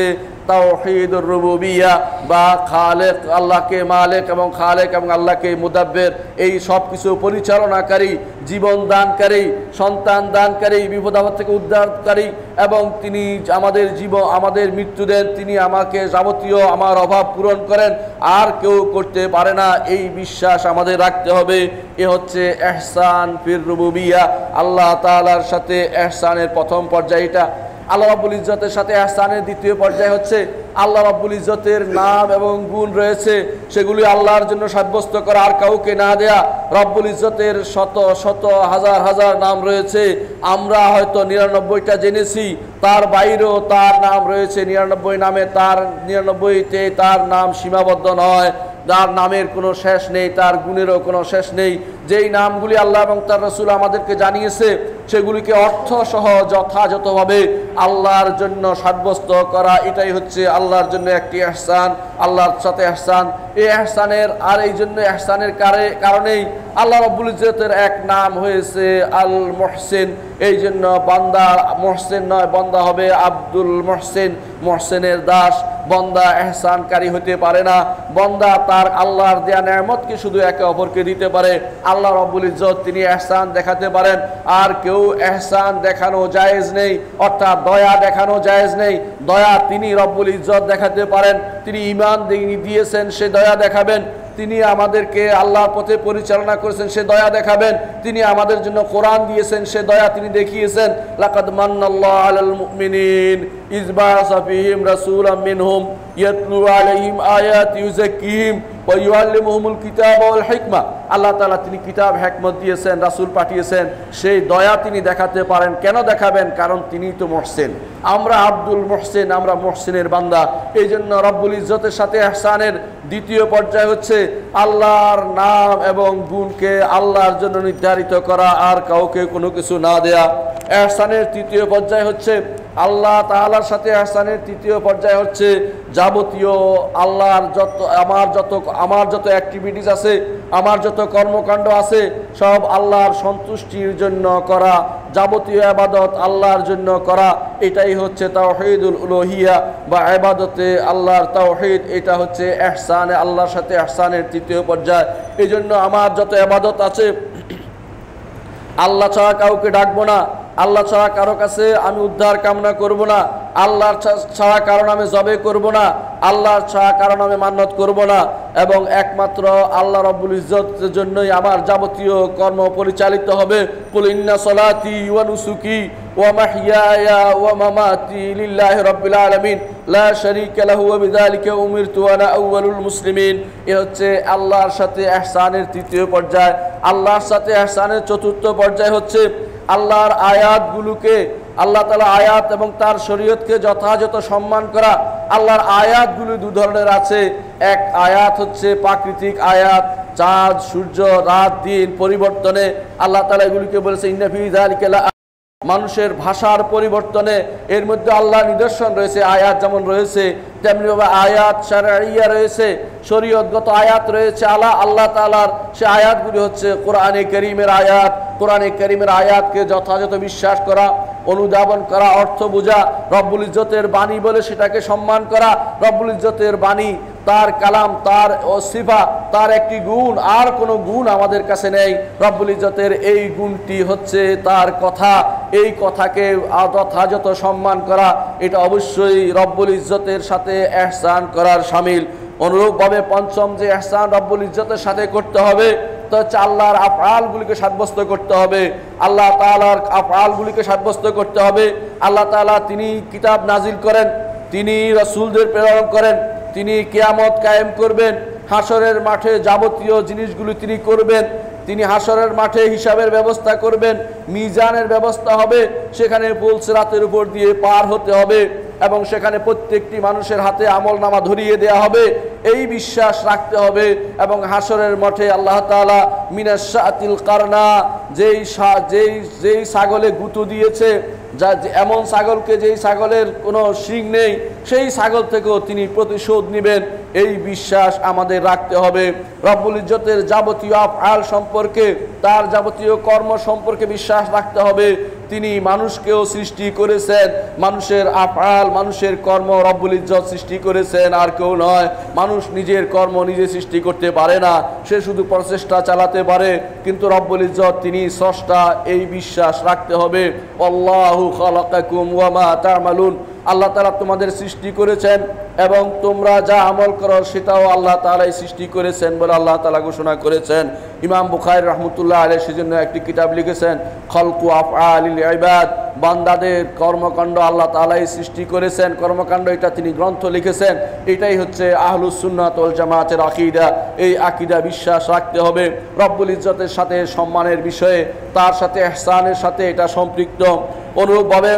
তাওহীদুর রুবুবিয়্যাহ বা খালেক, আল্লাহকে মালিক এবং খালেক এবং আল্লাহকে মুদাব্বির, এই সব কিছু পরিচালনাকারী, জীবন দানকারী, সন্তান দানকারী, বিপদ আপদ থেকে উদ্ধারকারী, এবং তিনি আমাদের জীবন আমাদের মৃত্যু দেন, তিনি আমাকে যাবতীয় আমার অভাব পূরণ করেন, আর কেউ করতে পারে না, এই বিশ্বাস আমাদের রাখতে হবে। এ হচ্ছে ইহসান ফির রুবুবিয়্যাহ, আল্লাহ তাআলার সাথে ইহসানের প্রথম পর্যায় এটা। আল্লাহ রাব্বুল ইজ্জতের সাথে ইহসানের দ্বিতীয় পর্যায় হচ্ছে আল্লাহ রাব্বুল ইজ্জতের নাম এবং গুণ রয়েছে, সেগুলি আল্লাহর জন্য সাব্যস্ত করা, আর কাউকে না দেয়া। রাব্বুল ইজ্জতের শত শত হাজার হাজার নাম রয়েছে, আমরা হয়তো নিরানব্বইটা জেনেছি, তার বাইরেও তার নাম রয়েছে নিরানব্বই নামে, তার নিরানব্বইতে তার নাম সীমাবদ্ধ নয়, তার নামের কোনো শেষ নেই, তার গুণেরও কোনো শেষ নেই। যেই নামগুলি আল্লাহ এবং তার রাসূল আমাদেরকে জানিয়েছে, সেগুলিকে অর্থসহ যথাযথভাবে আল্লাহর জন্য সাব্যস্ত করা, এটাই হচ্ছে আল্লাহর জন্য একটি ইহসান, আল্লাহর সাথে ইহসান। এই ইহসানের আর এই জন্য ইহসানের কারণেই আল্লাহ রাব্বুল ইজ্জতের এক নাম হয়েছে আল মুহসিন। এই জন্য বান্দা মুহসিন নয়, বান্দা হবে আব্দুল মুহসিন, মুহসিনের দাস। বান্দা ইহসানকারী হতে পারে না, বান্দা তার আল্লাহর দেয়া নেয়ামতকে শুধু একে অপরকে দিতে পারে। আল্লাহ রাব্বুল ইজ্জত তিনি ইহসান দেখাতে পারেন, আর কেউ ইহসান দেখানো জায়েজ নেই, অর্থাৎ দয়া দেখানো জায়েজ নেই। দয়া তিনি রাব্বুল ইজ্জত দেখাতে পারেন, তিনি ঈমান দিয়েছেন, সে দয়া দেখাবেন। তিনি আমাদেরকে আল্লাহর পথে পরিচালনা করেছেন, সে দয়া দেখাবেন। তিনি আমাদের জন্য কোরআন দিয়েছেন, সে দয়া তিনি দেখিয়েছেন। লাকাদ মান্নাল্লাহু আলাল মুমিনিন ইয বা'আসা ফীহিম রাসূলাম মিনহুম ইয়াতলু আলাইহিম আয়াতি ইউযাক্কিহিম ওয়া ইউআল্লিমুহুমুল কিতাবা ওয়াল হিকমা। আল্লাহ তাআলা তিনি কিতাব, হিকমত দিয়েছেন, রাসূল পাঠিয়েছেন, সেই দয়া তিনি দেখাতে পারেন। কেন দেখাবেন? কারণ তিনিই তো মুহসিন। আমরা আব্দুল মুহসিন, আমরা মুহসিনের বান্দা। এই জন্য রব্বুল ইজ্জতের সাথে ইহসানের দ্বিতীয় পর্যায় হচ্ছে আল্লাহর নাম এবং গুণকে আল্লাহর জন্য নির্ধারিত করা, আর কাউকে কোনো কিছু না দেয়া। ইহসানের তৃতীয় পর্যায় হচ্ছে আল্লাহ তাআলার সাথে ইহসানের তৃতীয় পর্যায় হচ্ছে যাবতীয় আল্লাহর যত আমার যত আমার যত অ্যাক্টিভিটিস আছে, আমার যত কর্মকাণ্ড আছে, সব আল্লাহর সন্তুষ্টির জন্য করা, যাবতীয় ইবাদত আল্লাহর জন্য করা। এটাই হচ্ছে তাওহীদুল উলুহিয়্যাহ বা ইবাদতে আল্লাহর তাওহীদ। এটা হচ্ছে ইহসানে আল্লাহর সাথে ইহসানের তৃতীয় পর্যায়। এই জন্য আমার যত ইবাদত আছে, আল্লাহ ছাড়া কাউকে ডাকবো না, আল্লাহ ছাড়া কারো কাছে আমি উদ্ধার কামনা করব না, আল্লাহর ছাড়া কারণ আমি জবে করব না, আল্লাহর ছাড়া কারণ আমি মান্নত করব না, এবং একমাত্র আল্লাহ রাব্বুল ইজ্জতের জন্যই আমার যাবতীয় কর্ম পরিচালিত হবে। কুল ইন্না সলাতি ওয়া নুসুকি ওয়া মাহইয়ায়া ওয়া মামাতি লিল্লাহি রাব্বিল আলামিন লা শারীকা লাহু ওয়া বিযালিকা উমিরতু ওয়া আনা আউয়ালুল মুসলিমিন। এ হচ্ছে আল্লাহর সাথে ইহসানের তৃতীয় পর্যায়। আল্লাহর সাথে ইহসানের চতুর্থ পর্যায় হচ্ছে আল্লাহর আয়াতগুলোকে, আল্লাহ তাআলা আয়াত এবং তার শরীয়তকে যথাযথ সম্মান করা। আল্লাহর আয়াতগুলো দু ধরনের আছে। এক আয়াত হচ্ছে প্রাকৃতিক আয়াত, চাঁদ সূর্য রাত দিন পরিবর্তনে আল্লাহ তাআলা এগুলিকে বলেছে ইন্না ফী যালিকা লা, মানুষের ভাষার পরিবর্তনে এর মধ্যে আল্লাহ নিদর্শন রয়েছে। আয়াত যেমন রয়েছে তেমনিভাবে আয়াত শারঈয়া রয়েছে, শরীয়তগত আয়াত রয়েছে। আল্লাহ আল্লাহ তাআলার সে আয়াতগুলি হচ্ছে কোরআনে কারীমের আয়াত। কোরআনে কারীমের আয়াতকে যথাযথ বিশ্বাস করা, অনুধাবন করা, অর্থ বোঝা, রব্বুল ইজ্জতের বাণী বলে সেটাকে সম্মান করা। রব্বুল ইজ্জতের বাণী, তার কালাম, তার সিফা, তার একটি গুণ, আর কোনো গুণ আমাদের কাছে নেই। রব্বুল ইজ্জতের এই গুণটি হচ্ছে তার কথা। এই কথাকে যথাযথ সম্মান করা, এটা অবশ্যই রব্বুল ইজ্জতের সাথে ইহসান করার শামিল। অনুরূপভাবে পঞ্চম যে ইহসান রব্বুল ইজ্জতের সাথে করতে হবে তা হচ্ছে আল্লাহর আফআলগুলিকে সাব্যস্ত করতে হবে। আল্লাহ তাআলার আফআলগুলিকে সাব্যস্ত করতে হবে। আল্লাহ তাআলা তিনি কিতাব নাজিল করেন, তিনি রাসূলদের প্রেরণ করেন, তিনি কিয়ামত কায়েম করবেন, হাসরের মাঠে যাবতীয় জিনিসগুলি তিনি করবেন, তিনি হাসরের মাঠে হিসাবের ব্যবস্থা করবেন, মিজানের ব্যবস্থা হবে, সেখানে পুল সিরাতের উপর দিয়ে পার হতে হবে এবং সেখানে প্রত্যেকটি মানুষের হাতে আমলনামা ধরিয়ে দেয়া হবে। এই বিশ্বাস রাখতে হবে। এবং হাসরের মাঠে আল্লাহ তাআলা মিনাশ শাআতিল কারনা, যেই যেই যেই ছাগলে গুঁতো দিয়েছে, যা এমন ছাগলকে যেই ছাগলের কোনো শিং নেই, সেই ছাগল থেকেও তিনি প্রতিশোধ নেবেন। এই বিশ্বাস আমাদের রাখতে হবে। রব্বুল ইজ্জতের যাবতীয় আফআল সম্পর্কে, তার যাবতীয় কর্ম সম্পর্কে বিশ্বাস রাখতে হবে। তিনি মানুষকেও সৃষ্টি করেছেন, মানুষের আফআল মানুষের কর্ম রব্বুল ইজ্জত সৃষ্টি করেছেন, আর কেউ নয়। মানুষ নিজের কর্ম নিজে সৃষ্টি করতে পারে না, সে শুধু প্রচেষ্টা চালাতে পারে, কিন্তু রব্বুল ইজ্জত তিনি স্রষ্টা, এই বিশ্বাস রাখতে হবে। আল্লাহু খালাকাকুম ওয়া মা তা'মালুন, আল্লাহ তাআলা তোমাদের সৃষ্টি করেছেন এবং তোমরা যা আমল করো সেটাও আল্লাহ তাআলাই সৃষ্টি করেছেন বলে আল্লাহ তাআলা ঘোষণা করেছেন। ইমাম বুখারী রাহমাতুল্লাহ আলাইহি সেজন্য একটি কিতাব লিখেছেন, খালকু আফআলিল ইবাদ, বান্দাদের কর্মকাণ্ড আল্লাহ তাআলাই সৃষ্টি করেছেন, কর্মকাণ্ড এটা তিনি গ্রন্থ লিখেছেন। এটাই হচ্ছে আহলুস সুন্নাত ওয়াল জামাতের আকীদা। এই আকীদা বিশ্বাস রাখতে হবে রব্বুল ইজ্জতের সাথে সম্মানের বিষয়ে, তার সাথে ইহসানের সাথে এটা সম্পৃক্ত। অনুরূপভাবে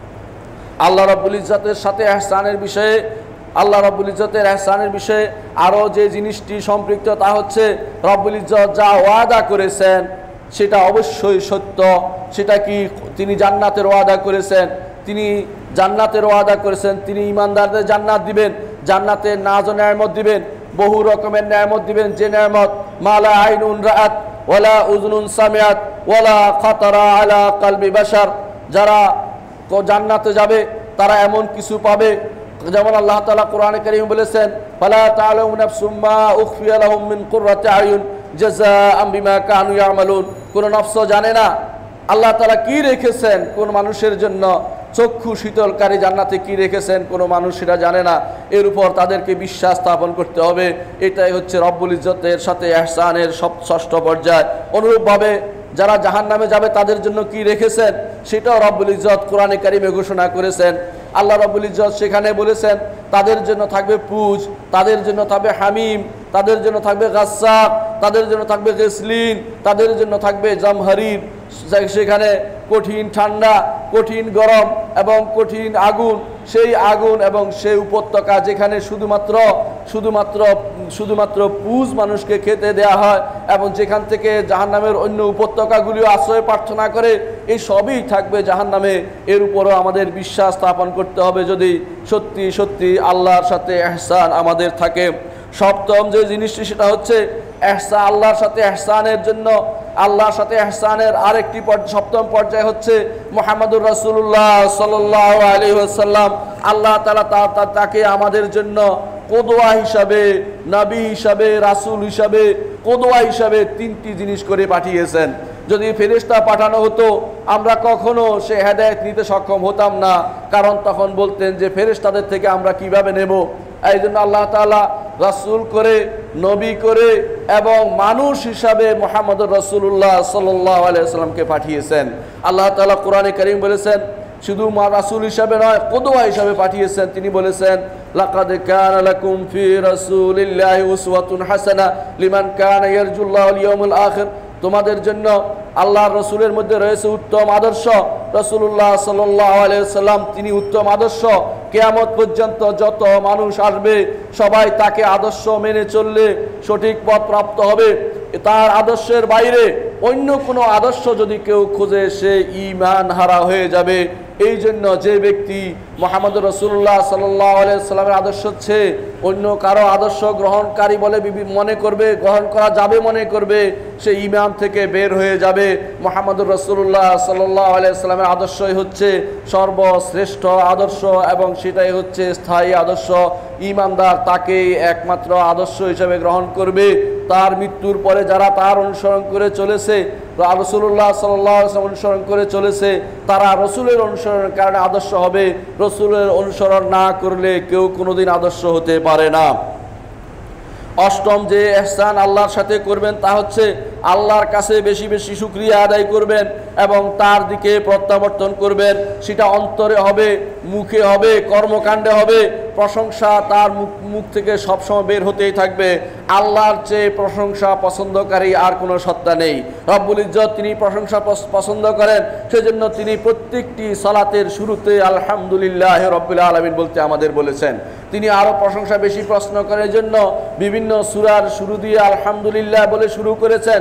আল্লাহ রাব্বুল ইজ্জতের সাথে ইহসানের বিষয়ে, আল্লাহ রাব্বুল ইজ্জতের ইহসানের বিষয়ে আরও যে জিনিসটি সম্পৃক্ত তা হচ্ছে রব্বুল ইজ্জত যা ওয়াদা করেছেন সেটা অবশ্যই সত্য। সেটা কি? তিনি জান্নাতের ওয়াদা করেছেন, তিনি জান্নাতের ওয়াদা করেছেন, তিনি ঈমানদারদের জান্নাত দিবেন, জান্নাতের নাজ ও নেয়ামত দিবেন, বহু রকমের নেয়ামত দিবেন, যে নেয়ামত মালা আইনুন রাআত ওয়ালা উযনুন সামিআত ওয়ালা খাতারা আলা কলবি বাশার। যারা জান্নাতে যাবে তারা এমন কিছু পাবে, যেমন আল্লাহ তাআলা কোরআনে কারীমে বলেছেন, ফালা তা'লামু নাফসুম মা উখফিয়া লাহুম মিন কুররাতি আয়ুন জাযাআম বিমা কানু ইয়ামালুন। কোন নফস জানে না আল্লাহ তাআলা কি রেখেছেন কোন মানুষের জন্য, চক্ষু শীতলকারী জান্নাতে কি রেখেছেন কোনো মানুষ সেটা জানে না। এর উপর তাদেরকে বিশ্বাস স্থাপন করতে হবে। এটাই হচ্ছে রব্বুল ইজ্জতের সাথে ইহসানের সব ষষ্ঠ পর্যায়। অনুরূপভাবে যারা জাহান্নামে যাবে তাদের জন্য কি রেখেছেন সেটাও রব্বুল ইজ্জত কোরআনে কারীমে ঘোষণা করেছেন। আল্লাহ রব্বুল ইজ্জত সেখানে বলেছেন তাদের জন্য থাকবে পুজ, তাদের জন্য থাকবে হামিম, তাদের জন্য থাকবে গাসসাক, তাদের জন্য থাকবে গেসলিন, তাদের জন্য থাকবে জামহারির। সেখানে কঠিন ঠান্ডা, কঠিন গরম এবং কঠিন আগুন, সেই আগুন এবং সেই উপত্যকা যেখানে শুধুমাত্র শুধুমাত্র শুধুমাত্র পুজ মানুষকে খেতে দেয়া হয় এবং যেখান থেকে জাহান্নামের অন্য উপত্যকাগুলিও আশ্রয় প্রার্থনা করে, এই সবই থাকবে জাহান্নামে। এর উপরও আমাদের বিশ্বাস স্থাপন করতে হবে যদি সত্যি সত্যি আল্লাহর সাথে ইহসান আমাদের থাকে। সপ্তম যে জিনিসটি সেটা হচ্ছে ইহসান, আল্লাহর সাথে ইহসানের জন্য আল্লাহর সাথে ইহসানের আরেকটি সপ্তম পর্যায় হচ্ছে মুহাম্মদুর রাসূলুল্লাহ সাল্লাল্লাহু আলাইহি ওয়াসাল্লাম। আল্লাহ তাআলা তাকে আমাদের জন্য কোদওয়া হিসাবে, নবী হিসাবে, রাসূল হিসাবে, কোদওয়া হিসাবে তিনটি জিনিস করে পাঠিয়েছেন। যদি ফেরেশতা পাঠানো হতো আমরা কখনো সে হেদায়েত নিতে সক্ষম হতাম না, কারণ তখন বলতেন যে ফেরেশতাদের থেকে আমরা কিভাবে নেব। এই জন্য আল্লাহ তাআলা রাসূল করে, নবী করে এবং মানুষ হিসাবে মুহাম্মদুর রাসূলুল্লাহ সাল্লাল্লাহু আলাইহি ওয়াসাল্লামকে পাঠিয়েছেন। আল্লাহ তাআলা কোরআনে কারীম বলেছেন শুধু মা রাসূল হিসাবে নয়, কোদওয়া হিসাবে পাঠিয়েছেন। তিনি বলেছেন লাকাদ কানা লাকুম ফি রাসূলিল্লাহি উসওয়াতুন হাসানাহ লিমান কানা ইয়ারজুল্লাহ ওয়াল ইয়াউমুল আখির। তোমাদের জন্য আল্লাহর রসুলের মধ্যে রয়েছে উত্তম আদর্শ। রাসূলুল্লাহ সাল্লাল্লাহু আলাইহি ওয়াসাল্লাম তিনি উত্তম আদর্শ। কিয়ামত পর্যন্ত যত মানুষ আসবে সবাই তাকে আদর্শ মেনে চললে সঠিক পথ প্রাপ্ত হবে। তার আদর্শের বাইরে অন্য কোনো আদর্শ যদি কেউ খোঁজে সে ঈমান হারা হয়ে যাবে। এই জন্য যে ব্যক্তি মুহাম্মদুর রাসূলুল্লাহ সাল্লাল্লাহু আলাইহি ওয়াসাল্লামের আদর্শ হচ্ছে অন্য কারো আদর্শ গ্রহণকারী বলে মনে করবে, গ্রহণ করা যাবে মনে করবে, সে ঈমান থেকে বের হয়ে যাবে। মুহাম্মদুর রাসূলুল্লাহ সাল্লাল্লাহু আলাইহি ওয়াসাল্লামের আদর্শই হচ্ছে সর্বশ্রেষ্ঠ আদর্শ এবং সেটাই হচ্ছে স্থায়ী আদর্শ। ঈমানদার তাকেই একমাত্র আদর্শ হিসেবে গ্রহণ করবে। তার মৃত্যুর পরে যারা তার অনুসরণ করে চলেছে, রাসূলুল্লাহ সাল্লাল্লাহু আলাইহি ওয়াসাল্লাম অনুসরণ করে চলেছে, তারা রসুলের অনুসরণের কারণে আদর্শ হবে। রসুলের অনুসরণ না করলে কেউ কোনোদিন আদর্শ হতে পারে না। অষ্টম যে ইহসান আল্লাহর সাথে করবেন তা হচ্ছে আল্লাহর কাছে বেশি বেশি শুকরিয়া আদায় করবেন এবং তার দিকে প্রত্যাবর্তন করবেন। সেটা অন্তরে হবে, মুখে হবে, কর্মকাণ্ডে হবে। প্রশংসা তার মুখ মুখ থেকে সবসময় বের হতেই থাকবে। আল্লাহর চেয়ে প্রশংসা পছন্দকারী আর কোনো সত্তা নেই। রব্বুল ইজ্জত তিনি প্রশংসা পছন্দ করেন, সেজন্য তিনি প্রত্যেকটি সালাতের শুরুতে আলহামদুলিল্লাহ রব্বিল আলামিন বলতে আমাদের বলেছেন। তিনি আরও প্রশংসা বেশি প্রশ্ন করার জন্য বিভিন্ন সূরার শুরু দিয়ে আলহামদুলিল্লাহ বলে শুরু করেছেন।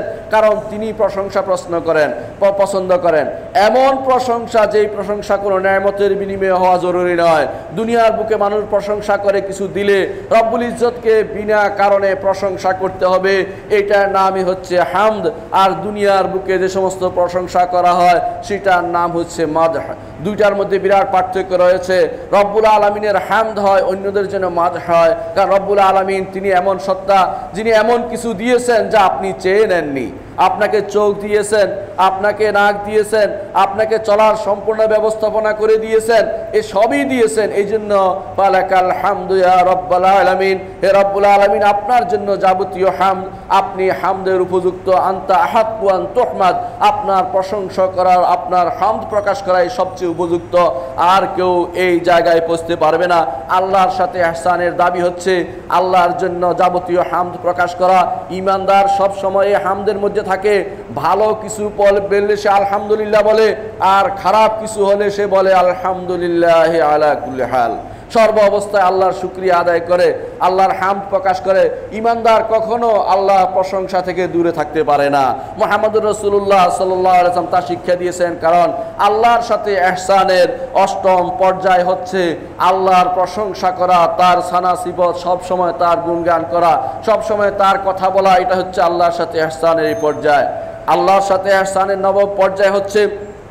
কারণ তিনি প্রশংসা প্রশ্ন করেন পছন্দ করেন। এমন প্রশংসা যেই প্রশংসা কোনো নেয়ামতের বিনিময়ে হওয়া জরুরি নয়। দুনিয়ার বুকে মানুষ প্রশংসা করে কিছু দিলে রব্বুল ইজ্জতকে বিনা কারণে প্রশংসা করতে হবে, এটার নামই হচ্ছে হামদ। আর দুনিয়ার বুকে যে সমস্ত প্রশংসা করা হয় সেটার নাম হচ্ছে মাদহ। দুইটার মধ্যে বিরাট পার্থক্য রয়েছে। রব্বুল আলামিনের হামদ হয়, অন্যদের জন্য মাদহ হয়। কারণ রব্বুল আলামিন তিনি এমন সত্তা যিনি এমন কিছু দিয়েছেন যা আপনি চেয়ে নেননি। আপনাকে চোখ দিয়েছেন, আপনাকে নাক দিয়েছেন, আপনাকে চলার সম্পূর্ণ ব্যবস্থাপনা করে দিয়েছেন, এ সবই দিয়েছেন। এই জন্য ফালাকাল হামদু ইয়া রব্বুল আলামিন, হে রব্বুল আলামিন আপনার জন্য যাবতীয় হামদ, আপনি হামদের উপযুক্ত। আনতা আহাক্কু আন তুহমাদ, আপনার প্রশংসা করার, আপনার হামদ প্রকাশ করাই সবচেয়ে উপযুক্ত। আর কেউ এই জায়গায় পৌঁছতে পারবে না। আল্লাহর সাথে ইহসানের দাবি হচ্ছে আল্লাহর জন্য যাবতীয় হামদ প্রকাশ করা। ঈমানদার সব সময় হামদের মধ্যে থাকে। ভালো কিছু বললে সে আলহামদুলিল্লাহ বলে, আর খারাপ কিছু হলে সে বলে আলহামদুলিল্লাহ আলা কুল্লি হাল। সর্ব অবস্থায় আল্লাহর শুকরিয়া আদায় করে, আল্লাহর হামদ প্রকাশ করে। ঈমানদার কখনো আল্লাহ প্রশংসা থেকে দূরে থাকতে পারে না। মুহাম্মদুর রাসূলুল্লাহ সাল্লাল্লাহু আলাইহি ওয়াসাল্লাম তা শিক্ষা দিয়েছেন। কারণ আল্লাহর সাথে ইহসানের অষ্টম পর্যায় হচ্ছে আল্লাহর প্রশংসা করা, তার সানা সিফত সব সময় তার গুণগান করা, সব সময় তার কথা বলা। এটা হচ্ছে আল্লাহর সাথে ইহসানের এই পর্যায়। আল্লাহর সাথে ইহসানের নবম পর্যায় হচ্ছে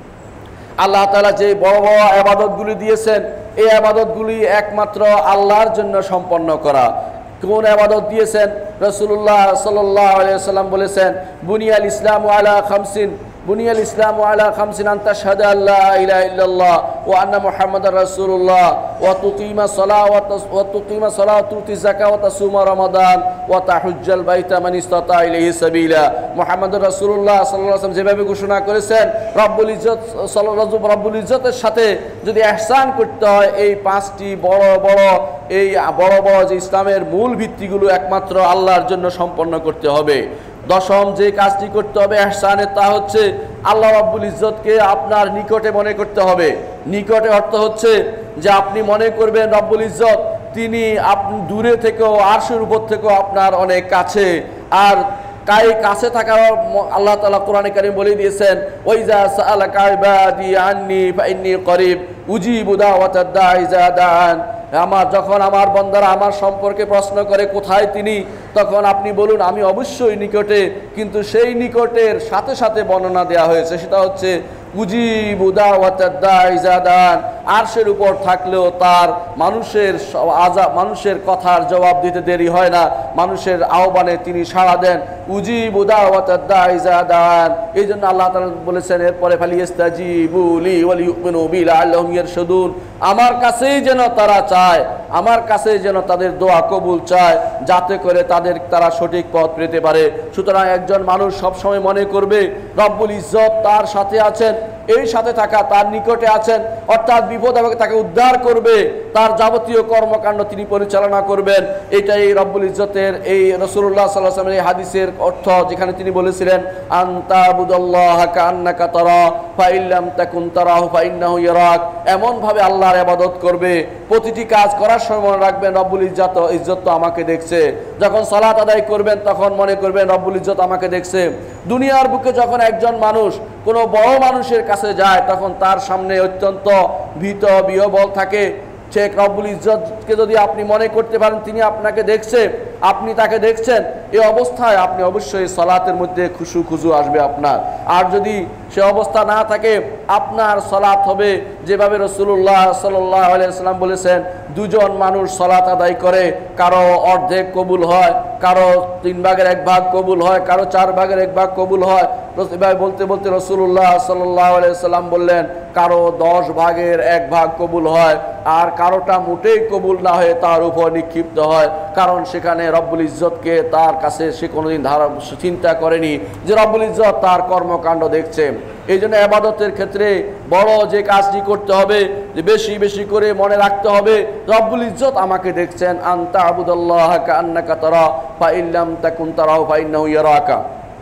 আল্লাহ তাআলা যে বড় বড় ইবাদতগুলি দিয়েছেন, এই ইবাদতগুলি একমাত্র আল্লাহর জন্য সম্পন্ন করা। কোন ইবাদত দিয়েছেন? রাসূলুল্লাহ সাল্লাল্লাহু আলাইহি ওয়াসাল্লাম বলেছেন, বুনিয়াল ইসলামু আলা খামসিন, বুনিয়াল ইসলামু আলা খামসিন আন তাশহাদা আল্লা ইলাহা ইল্লাল্লাহ ওয়া আন্না মুহাম্মাদার রাসূলুল্লাহ ওয়া তুকিমা সালাহ ওয়া তুকিমা সালাহ ওয়া তুতি যাকাত ওয়া তাসুমা রমাদান ওয়া তাহুজ্জাল বাইতা মান ইসতাতা ইলাইহি সাবিলা। মুহাম্মাদুর রাসূলুল্লাহ সাল্লাল্লাহু আলাইহি ওয়াসাল্লাম যেভাবে ঘোষণা করেছেন, রব্বুল ইজ্জত সাল্লাল্লাহু রব্বুল ইজ্জতের সাথে যদি ইহসান করতে হয়, এই পাঁচটি বড় বড় এই বড় বড় যে ইসলামের মূল ভিত্তিগুলো একমাত্র আল্লাহর জন্য সম্পন্ন করতে হবে। দশম যে কাজটি করতে হবে ইহসানের, তা হচ্ছে আল্লাহ রাব্বুল ইজ্জতকে আপনার নিকটে মনে করতে হবে। নিকটে অর্থ হচ্ছে যে আপনি মনে করবেন রব্বুল ইজ্জত তিনি আপনি দূরে থেকেও, আরশের উপর থেকেও আপনার অনেক কাছে। আর কাই কাছে থাকার আল্লাহ তাআলা কোরআনে কারীম বলে দিয়েছেন, ওয়াইজা সাআলাকা ইবাদি আন্নী ফাইন্নী করিব উজিবু দাওয়াতাদ দাঈ ইযা দাআন। আমার যখন আমার বান্দারা আমার সম্পর্কে প্রশ্ন করে কোথায় তিনি, তখন আপনি বলুন আমি অবশ্যই নিকটে। কিন্তু সেই নিকটের সাথে সাথে বর্ণনা দেওয়া হয়েছে, সেটা হচ্ছে উজিবু দাওয়াতাদ দাঈ ইযা দাআন। আরশের উপর থাকলেও তার মানুষের আযাব, মানুষের কথার জবাব দিতে দেরি হয় না, মানুষের আহ্বানে তিনি সাড়া দেন। উজিবু দাওয়াতাদ দাঈ ইযা দাআন। এই জন্য আল্লাহ তাআলা বলেছেন এরপরে ফালিয়াস্তাজিবু লি ওয়া লিইউমিনু বি লাআল্লাহুম ইয়ারশুদুন, আমার কাছেই যেন তারা চায়, আমার কাছে যেন তাদের দোয়া কবুল চায়, যাতে করে তাদের তারা সঠিক পথ পেতে পারে। সুতরাং একজন মানুষ সবসময় মনে করবে রব্বুল ইজ্জত তার সাথে আছেন, এই সাথে থাকা তার নিকটে আছেন, অর্থাৎ বিপদ হবে তাকে উদ্ধার করবে, তার যাবতীয় কর্মকাণ্ড তিনি পরিচালনা করবেন। এটাই রব্বুল ইজ্জতের এই রাসূলুল্লাহ সাল্লাল্লাহু আলাইহি ওয়াসাল্লামের এই হাদিসের অর্থ, যেখানে তিনি বলেছিলেন আনতা বুদাল্লাহ কান্নাকা তারা ফাইল্লাম তাকুন তারাহু ফাইন্নাহু ইয়ারাক। এমন ভাবে আল্লাহর ইবাদত করবে, প্রতিটি কাজ করার সময় মনে রাখবেন রব্বুল ইজ্জত ইজ্জত তো আমাকে দেখছে। যখন সালাত আদায় করবেন তখন মনে করবেন রব্বুল ইজ্জত আমাকে দেখছে। দুনিয়ার বুকে যখন একজন মানুষ কোনো বড় মানুষের কাছে যায়, তখন তার সামনে অত্যন্ত ভীত বিহ্বল থাকে। শেখ রব্বুল ইজ্জতকে যদি আপনি মনে করতে পারেন তিনি আপনাকে দেখছে, আপনি তাকে দেখছেন, এই অবস্থায় আপনি অবশ্যই সালাতের মধ্যে খুশু খুজু আসবে আপনার। আর যদি সে অবস্থা না থাকে, আপনার সালাত হবে যেভাবে রাসূলুল্লাহ সাল্লাল্লাহু আলাইহি ওয়াসাল্লাম বলেছেন, দুজন মানুষ সালাত আদায় করে, কারো অর্ধেক কবুল হয়, কারো তিন ভাগের এক ভাগ কবুল হয়, কারো চার ভাগের এক ভাগ কবুল হয়। এভাবে বলতে বলতে রাসূলুল্লাহ সাল্লাল্লাহু আলাইহি ওয়াসাল্লাম বললেন, কারো দশ ভাগের এক ভাগ কবুল হয়, আর কারোটা মোটেই কবুল না হয়ে তার উপর নিক্ষিপ্ত হয়। কারণ সেখানে রব্বুল ইজ্জতকে তার কাছে সে কোনোদিন ধারা চিন্তা করেনি যে রব্বুল ইজ্জত তার কর্মকাণ্ড দেখছে। এই জন্য ইবাদতের ক্ষেত্রে বড় যে কাজটি করতে হবে, যে বেশি বেশি করে মনে রাখতে হবে রব্বুল ইজ্জত আমাকে দেখছেন। আনতা আবুদাল্লাহ কান্নাকা তারা ফাইল্লাম তাকুন তারাহু ফাইন্নাহু ইয়ারাকা।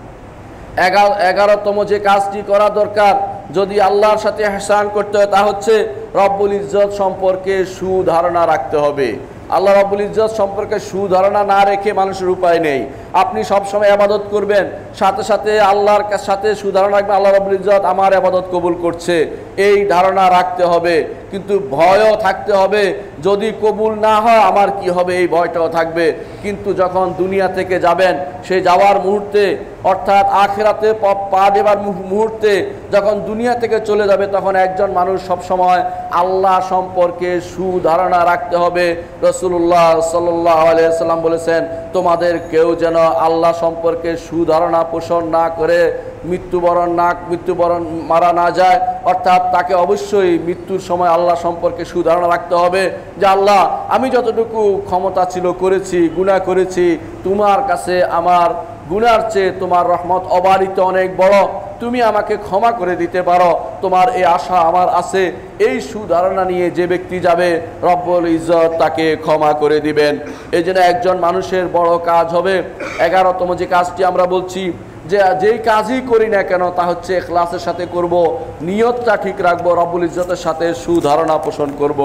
এগারো এগারোতম যে কাজটি করা দরকার যদি আল্লাহর সাথে ইহসান করতে হয়, তা হচ্ছে রব্বুল ইজ্জত সম্পর্কে সুধারণা রাখতে হবে। আল্লাহ রাব্বুল ইজ্জত সম্পর্কে সুধারণা না রেখে মানুষের উপায় নেই। আপনি সবসময় আবাদত করবেন, সাথে সাথে আল্লাহর সাথে সুধারণা রাখবেন আল্লাহ রাব্বুল ইজ্জত আমার আবাদত কবুল করছে, এই ধারণা রাখতে হবে। কিন্তু ভয়ও থাকতে হবে, যদি কবুল না হয় আমার কি হবে, এই ভয়টাও থাকবে। কিন্তু যখন দুনিয়া থেকে যাবেন, সেই যাওয়ার মুহূর্তে অর্থাৎ আখিরাতে পা দেবার মুহূর্তে যখন দুনিয়া থেকে চলে যাবে, তখন একজন মানুষ সবসময় আল্লাহ সম্পর্কে সুধারণা রাখতে হবে। রাসূলুল্লাহ সাল্লাল্লাহু আলাইহি ওয়াসাল্লাম বলেছেন, তোমাদের কেউ যেন আল্লাহ সম্পর্কে সুধারণা পোষণ না করে মৃত্যুবরণ না মৃত্যুবরণ মারা না যায়। অর্থাৎ তাকে অবশ্যই মৃত্যুর সময় আল্লাহ সম্পর্কে সুধারণা রাখতে হবে যে আল্লাহ আমি যতটুকু ক্ষমতা ছিল করেছি, গুনাহ করেছি, তোমার কাছে আমার গুনার চেয়ে তোমার রহমত অবারিত অনেক বড়, তুমি আমাকে ক্ষমা করে দিতে পারো, তোমার এই আশা আমার আছে। এই সুধারণা নিয়ে যে ব্যক্তি যাবে, রব্বুল ইজ্জত তাকে ক্ষমা করে দিবেন। এই জন্য একজন মানুষের বড় কাজ হবে এগারোতম যে কাজটি আমরা বলছি, যে যেই কাজই করি না কেন তা হচ্ছে ইখলাসের সাথে করব, নিয়তটা ঠিক রাখবো, রব্বুল ইজ্জতের সাথে সুধারণা পোষণ করব।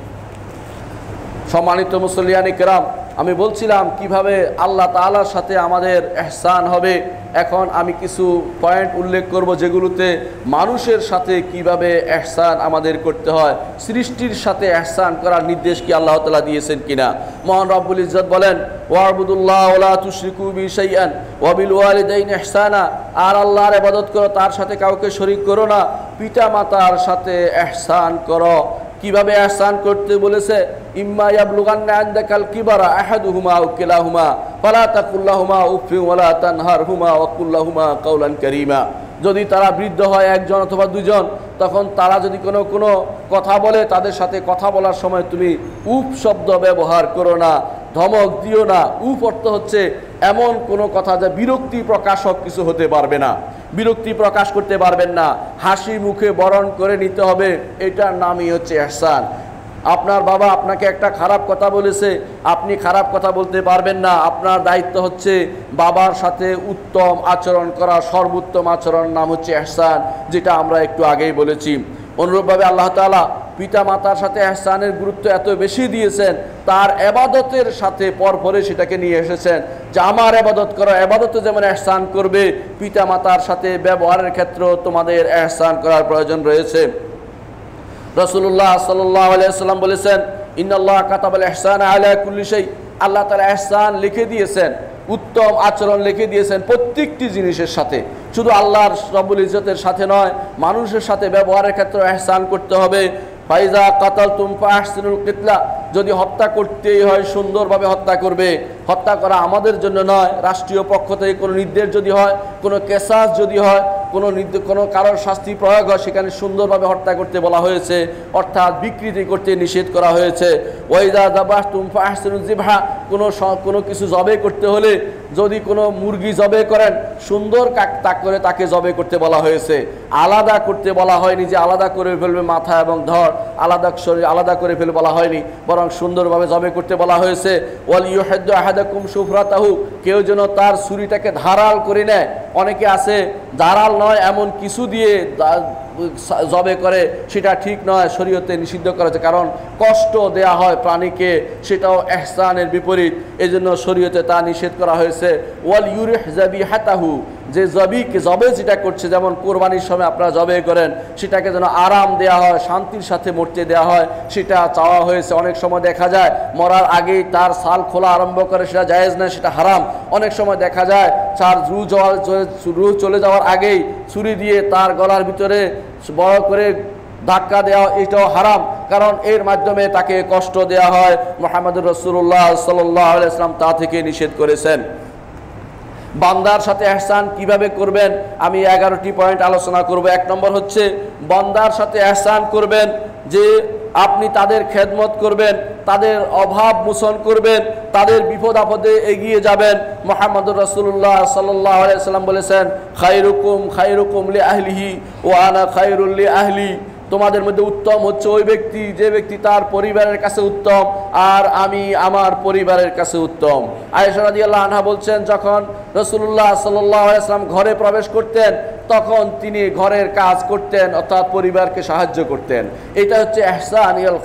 সম্মানিত মুসল্লিয়ানি কেরাম, আমি বলছিলাম কিভাবে আল্লাহ তাআলার সাথে আমাদের ইহসান হবে। এখন আমি কিছু পয়েন্ট উল্লেখ করব যেগুলোতে মানুষের সাথে কিভাবে ইহসান আমাদের করতে হয়, সৃষ্টির সাথে ইহসান করার নির্দেশ কি আল্লাহ তাআলা দিয়েছেন কিনা। মহান রব্বুল ইজ্জত বলেন, ওয়াবুদুল্লাহ ওয়ালা তুশরিকু বি শাইআন ওয়া বিল ওয়ালিদাইনি ইহসানা, আর আল্লাহর ইবাদত করো, তার সাথে কাউকে শরীক করো না, পিতা মাতার সাথে ইহসান করো। কিভাবে ইহসান করতে বলেছে, ইম্মা ইয়াবলুগান্না ইনদাকাল কিবারা আহাদুহুমা আও কিলাহুমা ফালা তাকুল লাহুমা উফফিন ওয়ালা তানহারহুমা ওয়া কুল লাহুমা কাওলান কারীমা। যদি তারা বৃদ্ধ হয়, একজন অথবা দুজন, তখন তারা যদি কোনো কোনো কথা বলে, তাদের সাথে কথা বলার সময় তুমি উফ শব্দ ব্যবহার করো না, ধমক দিও না। উফ অর্থ হচ্ছে এমন কোনো কথা যা বিরক্তি প্রকাশক কিছু হতে পারবে না, বিরক্তি প্রকাশ করতে পারবেন না, হাসি মুখে বরণ করে নিতে হবে, এটার নামই হচ্ছে ইহসান। আপনার বাবা আপনাকে একটা খারাপ কথা বলেছে, আপনি খারাপ কথা বলতে পারবেন না, আপনার দায়িত্ব হচ্ছে বাবার সাথে উত্তম আচরণ করা, সর্বোত্তম আচরণ নাম হচ্ছে ইহসান, যেটা আমরা একটু আগেই বলেছি। অনুরূপভাবে আল্লাহ তাআলা পিতা মাতার সাথে ইহসানের গুরুত্ব এত বেশি দিয়েছেন, তার ইবাদতের সাথে পরপরে সেটাকে নিয়ে এসেছেন যে আমার ইবাদত করো, ইবাদতে যেমন ইহসান করবে, পিতা মাতার সাথে ব্যবহারের ক্ষেত্রেও তোমাদের ইহসান করার প্রয়োজন রয়েছে। রাসূলুল্লাহ সাল্লাল্লাহু আলাইহি ওয়াসাল্লাম বলেছেন, ইন্নাল্লাহ কাতাবাল ইহসানা আলা কুল্লি শাই, আল্লাহ তাআলা ইহসান লিখে দিয়েছেন, উত্তম আচরণ লিখে দিয়েছেন প্রত্যেকটি জিনিসের সাথে, শুধু আল্লাহর রব্বুল ইজ্জতের সাথে নয়, মানুষের সাথে ব্যবহারের ক্ষেত্রে ইহসান করতে হবে। ফাইজা কাতালতুম ফাহসিনুল কিতলা, যদি হত্যা করতেই হয় সুন্দরভাবে হত্যা করবে। হত্যা করা আমাদের জন্য নয়, রাষ্ট্রীয় পক্ষ থেকে কোনো নির্দেশ যদি হয়, কোনো কেসাস যদি হয়, কোনো কোনো কারোর শাস্তি প্রয়োগ হয়, সেখানে সুন্দরভাবে হত্যা করতে বলা হয়েছে, অর্থাৎ বিকৃতি করতে নিষেধ করা হয়েছে। ওয়াইদা যাবাহতুম ফাহসিনুল যিবহা, কোনো কোনো কিছু জবে করতে হলে, যদি কোনো মুরগি জবে করেন, সুন্দর কাক তাক করে তাকে জবে করতে বলা হয়েছে, আলাদা করতে বলা হয়নি যে আলাদা করে ফেলবে মাথা এবং ধর, আলাদা শরীর আলাদা করে ফেলে বলা হয়নি, বরং সুন্দরভাবে জবে করতে বলা হয়েছে। ওয়াল ইউহিদ্দু আহাদাকুম সুফরাতাহু, কেউ যেন তার ছুরিটাকে ধারাল করে নেয়। অনেকে আছে ধারাল নয় এমন কিছু দিয়ে জবে করে, সেটা ঠিক নয়, শরীয়তে নিষিদ্ধ করেছে, কারণ কষ্ট দেয়া হয় প্রাণীকে, সেটাও ইহসানের বিপরীত, এজন্য শরীয়তে তা নিষেধ করা হয়েছে। ওয়াল ইউরিহ যাবিহাতাহু, যে জবিকে জবে যেটা করছে, যেমন কোরবানির সময় আপনারা জবে করেন, সেটাকে যেন আরাম দেয়া হয়, শান্তির সাথে মরতে দেওয়া হয়, সেটা চাওয়া হয়েছে। অনেক সময় দেখা যায় মরার আগেই তার ছাল খোলা আরম্ভ করে, সেটা জায়েজ না, সেটা হারাম। অনেক সময় দেখা যায় তার রু যাওয়ার রু চলে যাওয়ার আগেই ছুরি দিয়ে তার গলার ভিতরে বড় করে ধাক্কা দেওয়া, এটাও হারাম, কারণ এর মাধ্যমে তাকে কষ্ট দেওয়া হয়। মুহাম্মদুর রাসূলুল্লাহ সাল্লাল্লাহু আলাইহি ওয়াসাল্লাম তা থেকে নিষেধ করেছেন। বান্দার সাথে ইহসান কিভাবে করবেন, আমি এগারোটি পয়েন্ট আলোচনা করব। এক নম্বর হচ্ছে বান্দার সাথে ইহসান করবেন যে আপনি তাদের খেদমত করবেন, তাদের অভাব মোচন করবেন, তাদের বিপদ আপদে এগিয়ে যাবেন। মুহাম্মদুর রাসূলুল্লাহ সাল্লাল্লাহু আলাইহি ওয়াসাল্লাম বলেছেন, খায়রুকুম খায়রুকুম লি আহলিহি ওয়া আনা খায়রুল লি আহলি, তোমাদের মধ্যে উত্তম হচ্ছে ওই ব্যক্তি যে ব্যক্তি তার পরিবারের কাছে উত্তম, আর আমি আমার পরিবারের কাছে উত্তম। আয়েশা রাদিয়াল্লাহু আনহা বলছেন, যখন রাসূলুল্লাহ সাল্লাল্লাহু আলাইহি ওয়াসাল্লাম ঘরে প্রবেশ করতেন, তখন তিনি ঘরের কাজ করতেন, অর্থাৎ পরিবারকে সাহায্য করতেন। এটা হচ্ছে ইহসান ইল খালক।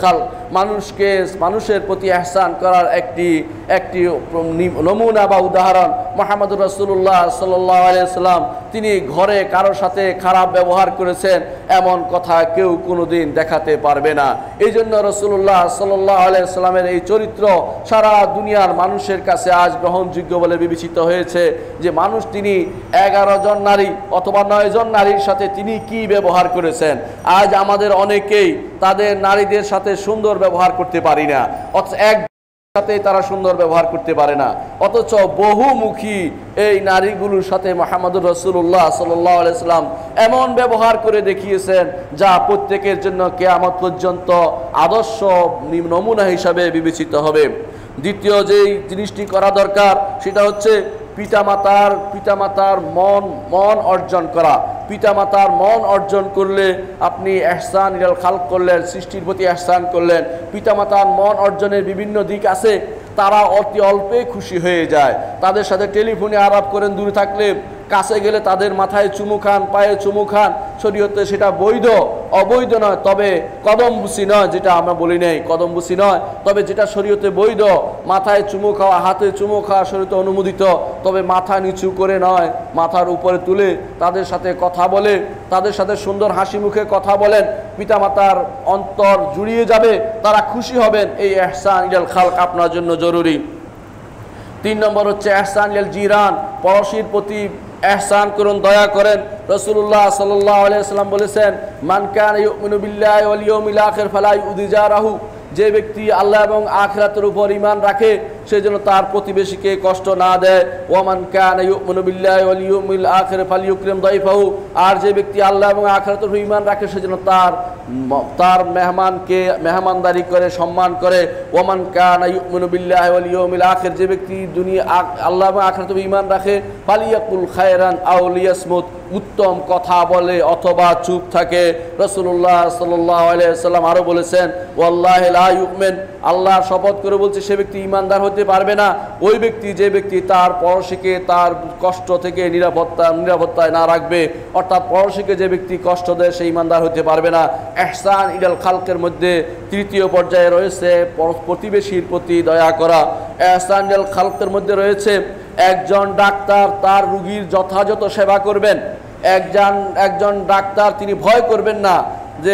মানুষকে মানুষের প্রতি ইহসান করার একটি একটি নমুনা বা উদাহরণ মুহাম্মদুর রাসূলুল্লাহ সাল্লাল্লাহু আলাইহি ওয়াসাল্লাম। তিনি ঘরে কারোর সাথে খারাপ ব্যবহার করেছেন এমন কথা কেউ কোনোদিন দেখাতে পারবে না। এই জন্য রাসূলুল্লাহ সাল্লাল্লাহু আলাইহি ওয়াসাল্লামের এই চরিত্র সারা দুনিয়ার মানুষের কাছে আজ গ্রহণযোগ্য বলে বিবেচিত হয়েছে, যে মানুষ তিনি এগারো জন নারী অথবা নয় জন নারীর সাথে তিনি কি ব্যবহার করেছেন। আজ আমাদের অনেকেই তাদের নারীদের সাথে সুন্দর ব্যবহার করতে পারি না, অথচ এক সাথে তারা সুন্দর ব্যবহার করতে পারে না, অথচ বহুমুখী এই নারীগুলোর সাথে মুহাম্মদুর রাসূলুল্লাহ সাল্লাল্লাহু আলাইহি ওয়াসাল্লাম এমন ব্যবহার করে দেখিয়েছেন যা প্রত্যেকের জন্য কিয়ামত পর্যন্ত আদর্শ নমুনা হিসাবে বিবেচিত হবে। দ্বিতীয় যেই জিনিসটি করা দরকার সেটা হচ্ছে পিতামাতার পিতামাতার মন মন অর্জন করা। পিতামাতার মন অর্জন করলে আপনি ইহসান ইলাল খালক করলেন, সৃষ্টির প্রতি ইহসান করলেন। পিতামাতার মন অর্জনের বিভিন্ন দিক আছে, তারা অতি অল্পে খুশি হয়ে যায়। তাদের সাথে টেলিফোনে আলাপ করেন, দূরে থাকলে কাছে গেলে তাদের মাথায় চুমু খান, পায়ে চুমু খান। শরীয়তে সেটা বৈধ, অবৈধ নয়, তবে কদমবুসি নয়, যেটা আমরা বলি নাই কদমবুসি নয়, তবে যেটা শরীয়তে বৈধ, মাথায় চুমু খাওয়া, হাতে চুমু খাওয়া শরীয়তে অনুমোদিত, তবে মাথা নিচু করে নয়, মাথার উপরে তুলে তাদের সাথে কথা বলে, তাদের সাথে সুন্দর হাসি মুখে কথা বলেন, পিতামাতার অন্তর জুড়িয়ে যাবে, তারা খুশি হবেন। এই ইহসান ইলাল খালক আপনার জন্য জরুরি। তিন নম্বর হচ্ছে ইহসান ইলাল জিরান, পড়োশীর প্রতি ইহসান করুন, দয়া করেন। রাসূলুল্লাহ সাল্লাল্লাহু আলাইহি ওয়াসাল্লাম বলেছেন, মান কানা ইউমিনু বিল্লাহি ওয়াল ইয়াউমিল আখির ফালা ইউযি জারাহু, যে ব্যক্তি আল্লাহ এবং আখিরাতের উপর ঈমান রাখে সে যেন তার প্রতিবেশীকে কষ্ট না দেয়। ওয়ামান কানা ইউমিনু বিল্লাহি ওয়াল ইয়াউমিল আখির ফালইউকরিম দাইফাহু, আর যে ব্যক্তি আল্লাহ এবং আখিরাতের উপর ঈমান রাখে সে যেন তার তার মেহমানকে মেহমানদারি করে, সম্মান করে। ওয়ামান কানা ইউমিনু বিল্লাহি ওয়াল ইয়াউমিল আখির, যে ব্যক্তি দুনিয়া আল্লাহ এবং আখিরাতের উপর ঈমান রাখে ফালিয়াকুল খায়রান আও লিয়াসমুত, উত্তম কথা বলে অথবা চুপ থাকে। রাসূলুল্লাহ সাল্লাল্লাহু আলাইহি ওয়াসাল্লাম আরো বলেছেন, ওয়াল্লাহি লা ইউমিন, আল্লাহর শপথ করে বলছে সে ব্যক্তি ঈমানদার হতে পারবে না ওই ব্যক্তি যে ব্যক্তি তার পড়োশীকে তার কষ্ট থেকে নিরাপত্তা নিরাপত্তায় না রাখবে। অর্থাৎ পড়োশীকে যে ব্যক্তি কষ্ট দেয় সে ঈমানদার হতে পারবে না। ইহসান ইলাল খালকের মধ্যে তৃতীয় পর্যায়ে রয়েছে প্রতিবেশীর প্রতি দয়া করা। ইহসান ইলাল খালকের মধ্যে রয়েছে একজন ডাক্তার তার রোগীর যথাযথ সেবা করবেন। একজন একজন ডাক্তার তিনি ভয় করবেন না যে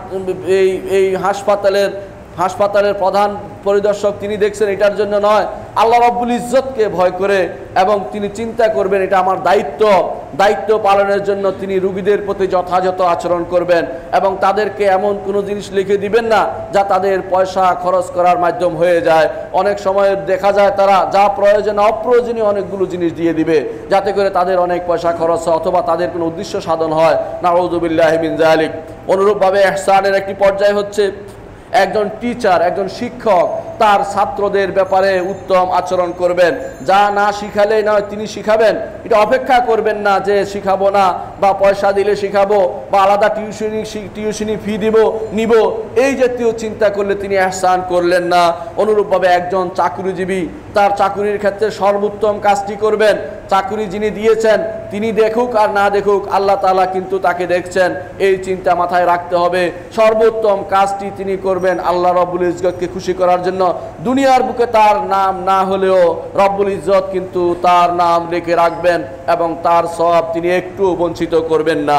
এই এই হাসপাতালের হাসপাতালের প্রধান পরিদর্শক তিনি দেখছেন এটার জন্য নয়, আল্লাহ রাব্বুল ইজ্জতকে ভয় করে, এবং তিনি চিন্তা করবেন এটা আমার দায়িত্ব, দায়িত্ব পালনের জন্য তিনি রোগীদের প্রতি যথাযথ আচরণ করবেন এবং তাদেরকে এমন কোনো জিনিস লিখে দিবেন না যা তাদের পয়সা খরচ করার মাধ্যম হয়ে যায়। অনেক সময় দেখা যায় তারা যা প্রয়োজন অপ্রয়োজনীয় অনেকগুলো জিনিস দিয়ে দিবে যাতে করে তাদের অনেক পয়সা খরচ হয় অথবা তাদের কোনো উদ্দেশ্য সাধন হয়। নাউযু বিল্লাহি মিন যালিক। অনুরূপভাবে ইহসানের একটি পর্যায় হচ্ছে একজন টিচার, একজন শিক্ষক তার ছাত্রদের ব্যাপারে উত্তম আচরণ করবেন। যা না শিখালেই নয় তিনি শিখাবেন, এটা অপেক্ষা করবেন না যে শিখাবো না বা পয়সা দিলে শিখাবো বা আলাদা টিউশনি টিউশনি ফি দিব নিব, এই জাতীয় চিন্তা করলে তিনি ইহসান করলেন না। অনুরূপভাবে একজন চাকরিজীবী তার চাকরির ক্ষেত্রে সর্বোত্তম কাজটি করবেন। চাকরি যিনি দিয়েছেন তিনি দেখুক আর না দেখুক আল্লাহ তাআলা কিন্তু তাকে দেখছেন, এই চিন্তা মাথায় রাখতে হবে। সর্বোত্তম কাজটি তিনি করবেন আল্লাহ রাব্বুল ইজ্জতকে খুশি করার জন্য। দুনিয়ার বুকে তার নাম না হলেও রব্বুল ইজ্জত কিন্তু তার নাম লিখে রাখবেন এবং তার সওয়াব তিনি একটু বঞ্চিত করবেন না।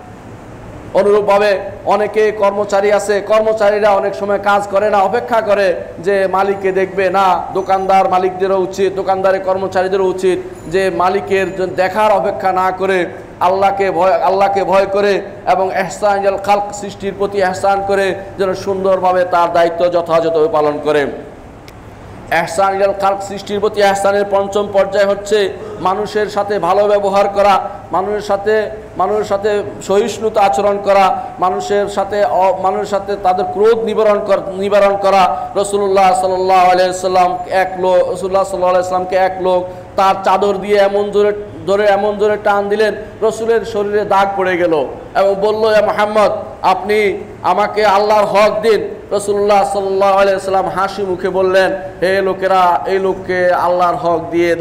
অনুরূপভাবে অনেকে কর্মচারী আছে, কর্মচারীরা অনেক সময় কাজ করে না, অপেক্ষা করে যে মালিককে দেখবে না। দোকানদার মালিকদেরও উচিত, দোকানদারের কর্মচারীদেরও উচিত যে মালিকের দেখার অপেক্ষা না করে আল্লাহকে ভয় আল্লাহকে ভয় করে এবং ইহসান ইলাল খালক সৃষ্টির প্রতি ইহসান করে যেন সুন্দরভাবে তার দায়িত্ব যথাযথভাবে পালন করে। ইহসান ইলাল খালক সৃষ্টির প্রতি ইহসানের পঞ্চম পর্যায় হচ্ছে মানুষের সাথে ভালো ব্যবহার করা, মানুষের সাথে মানুষের সাথে সহিষ্ণুতা আচরণ করা, মানুষের সাথে মানুষের সাথে তাদের ক্রোধ নিবারণ নিবারণ করা। রাসূলুল্লাহ সাল্লাল্লাহু আলাইহি ওয়াসাল্লাম এক লোক রাসূলুল্লাহ সাল্লাল্লাহু আলাইহি ওয়াসাল্লামকে এক লোক তার চাদর দিয়ে এমন জোরে ধরে এমন জোরে টান দিলেন রসুলের শরীরে দাগ পড়ে গেল এবং বলল, ইয়া মুহাম্মদ আপনি আমাকে আল্লাহর হক দিন। রাসূলুল্লাহ সাল্লাল্লাহু আলাইহি ওয়াসাল্লাম হাসি মুখে বললেন, হে লোকেরা এই লোককে আল্লাহর হক দিয়ে দাও।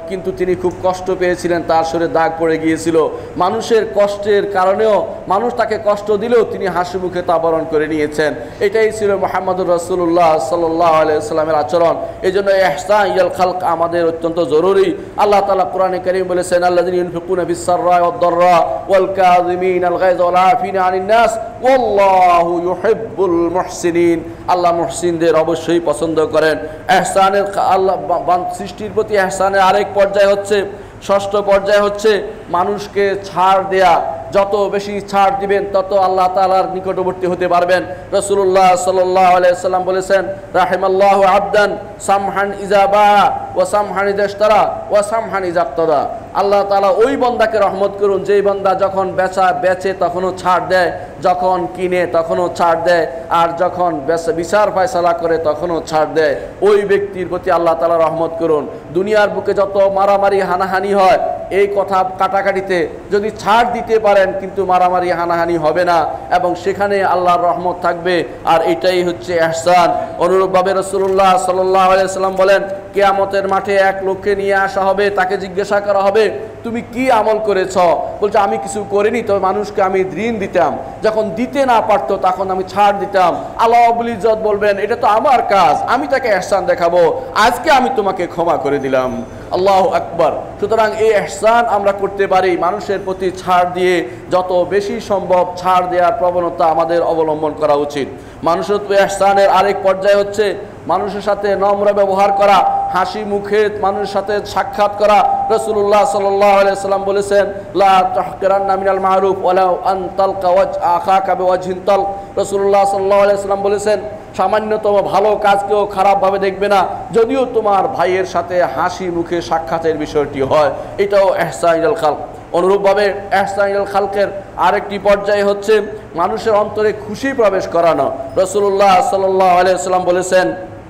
কিন্তু তিনি খুব কষ্ট পেয়েছিলেন, তার শরীরে দাগ পড়ে গিয়েছিল। মানুষের কষ্টের কারণেও, মানুষ তাকে কষ্ট দিলেও তিনি হাসি মুখে তা বরণ করে নিয়েছেন। এটাই ছিল মুহাম্মদুর রাসূলুল্লাহ সাল্লাল্লাহু আলাইহি ওয়াসাল্লামের আচরণ। এই জন্য ইহসান ইলাল খালক আমাদের অত্যন্ত জরুরি। আল্লাহ তাআলা কোরআনে কারীম বলেছেন, আল্লাযীনা ইউনফিকুনা ফিস সাররাই ওয়াদ দাররা ওয়াল কাযিমিনাল গায়যা ওয়াল আফিনা আনিন নাস ওয়াল্লাহু ইউহিব্বুল মুহসিনিন। আল্লাহ মুহসিনদের অবশ্যই পছন্দ করেন। ইহসানের আল্লাহ সৃষ্টির প্রতি ইহসানের আরেক পর্যায় হচ্ছে, ষষ্ঠ পর্যায় হচ্ছে মানুষকে ছাড় দেয়া। যত বেশি ছাড় দিবেন তত আল্লাহ তাআলার নিকটবর্তী হতে পারবেন। রাসূলুল্লাহ সাল্লাল্লাহু আলাইহি ওয়াসাল্লাম বলেছেন, রাহিমাল্লাহু আবদান সামহান ইযা বা ওয়া সামহান ইযা ইশতারা ওয়া সামহান ইযা ইক্তাদা। আল্লাহ তাআলা ওই বান্দাকে রহমত করুন যেই বান্দা যখন বেচা বেচে তখনও ছাড় দেয়, যখন কিনে তখনও ছাড় দেয়, আর যখন বিচার ফয়সালা করে তখনও ছাড় দেয়। ওই ব্যক্তির প্রতি আল্লাহ তাআলা রহমত করুন। দুনিয়ার বুকে যত মারামারি হানাহানি হয়, এই কথা কাটাকাটিতে যদি ছাড় দিতে পারেন কিন্তু মারামারি হানাহানি হবে না এবং সেখানে আল্লাহর রহমত থাকবে, আর এটাই হচ্ছে ইহসান। অনুরূপভাবে রাসূলুল্লাহ সাল্লাল্লাহু আলাইহি ওয়াসাল্লাম বলেন, কিয়ামতের মাঠে এক লোককে নিয়ে আসা হবে, তাকে জিজ্ঞাসা করা হবে, তুমি কি আমল করেছ? বলছে, আমি কিছু করিনি, তবে মানুষকে আমি ঋণ দিতাম, যখন দিতে না পারতো তখন আমি ছাড় দিতাম। আল্লাহ রাব্বুল ইজ্জত বলবেন, এটা তো আমার কাজ, আমি তাকে ইহসান দেখাবো, আজকে আমি তোমাকে ক্ষমা করে দিলাম। আল্লাহু আকবার। সুতরাং এই ইহসান আমরা করতে পারি, মানুষের প্রতি ছাড় দিয়ে যত বেশি সম্ভব ছাড় দেওয়ার প্রবণতা আমাদের অবলম্বন করা উচিত। মানুষের ইহসানের আরেক পর্যায় হচ্ছে মানুষের সাথে নম্র ব্যবহার করা, হাসি মুখে মানুষের সাথে সাক্ষাৎ করা। রাসূলুল্লাহ সাল্লাল্লাহু আলাইহি ওয়াসাল্লাম বলেছেন, লা তাহকিরান্না মিনাল মারুফ ওয়ালাউ আন তালকা ওয়াজ আখাকা বিওয়াজহিন তালক। রাসূলুল্লাহ সাল্লাল্লাহু আলাইহি ওয়াসাল্লাম বলেছেন, সামান্যতম ভালো কাজকেও খারাপভাবে দেখবে না, যদিও তোমার ভাইয়ের সাথে হাসি মুখে সাক্ষাতের বিষয়টি হয়। এটাও ইহসান ইলাল খালক। অনুরূপভাবে ইহসান ইলাল খালকের আরেকটি পর্যায় হচ্ছে মানুষের অন্তরে খুশি প্রবেশ করানো। রাসূলুল্লাহ সাল্লাল্লাহু আলাইহি ওয়াসাল্লাম বলেছেন,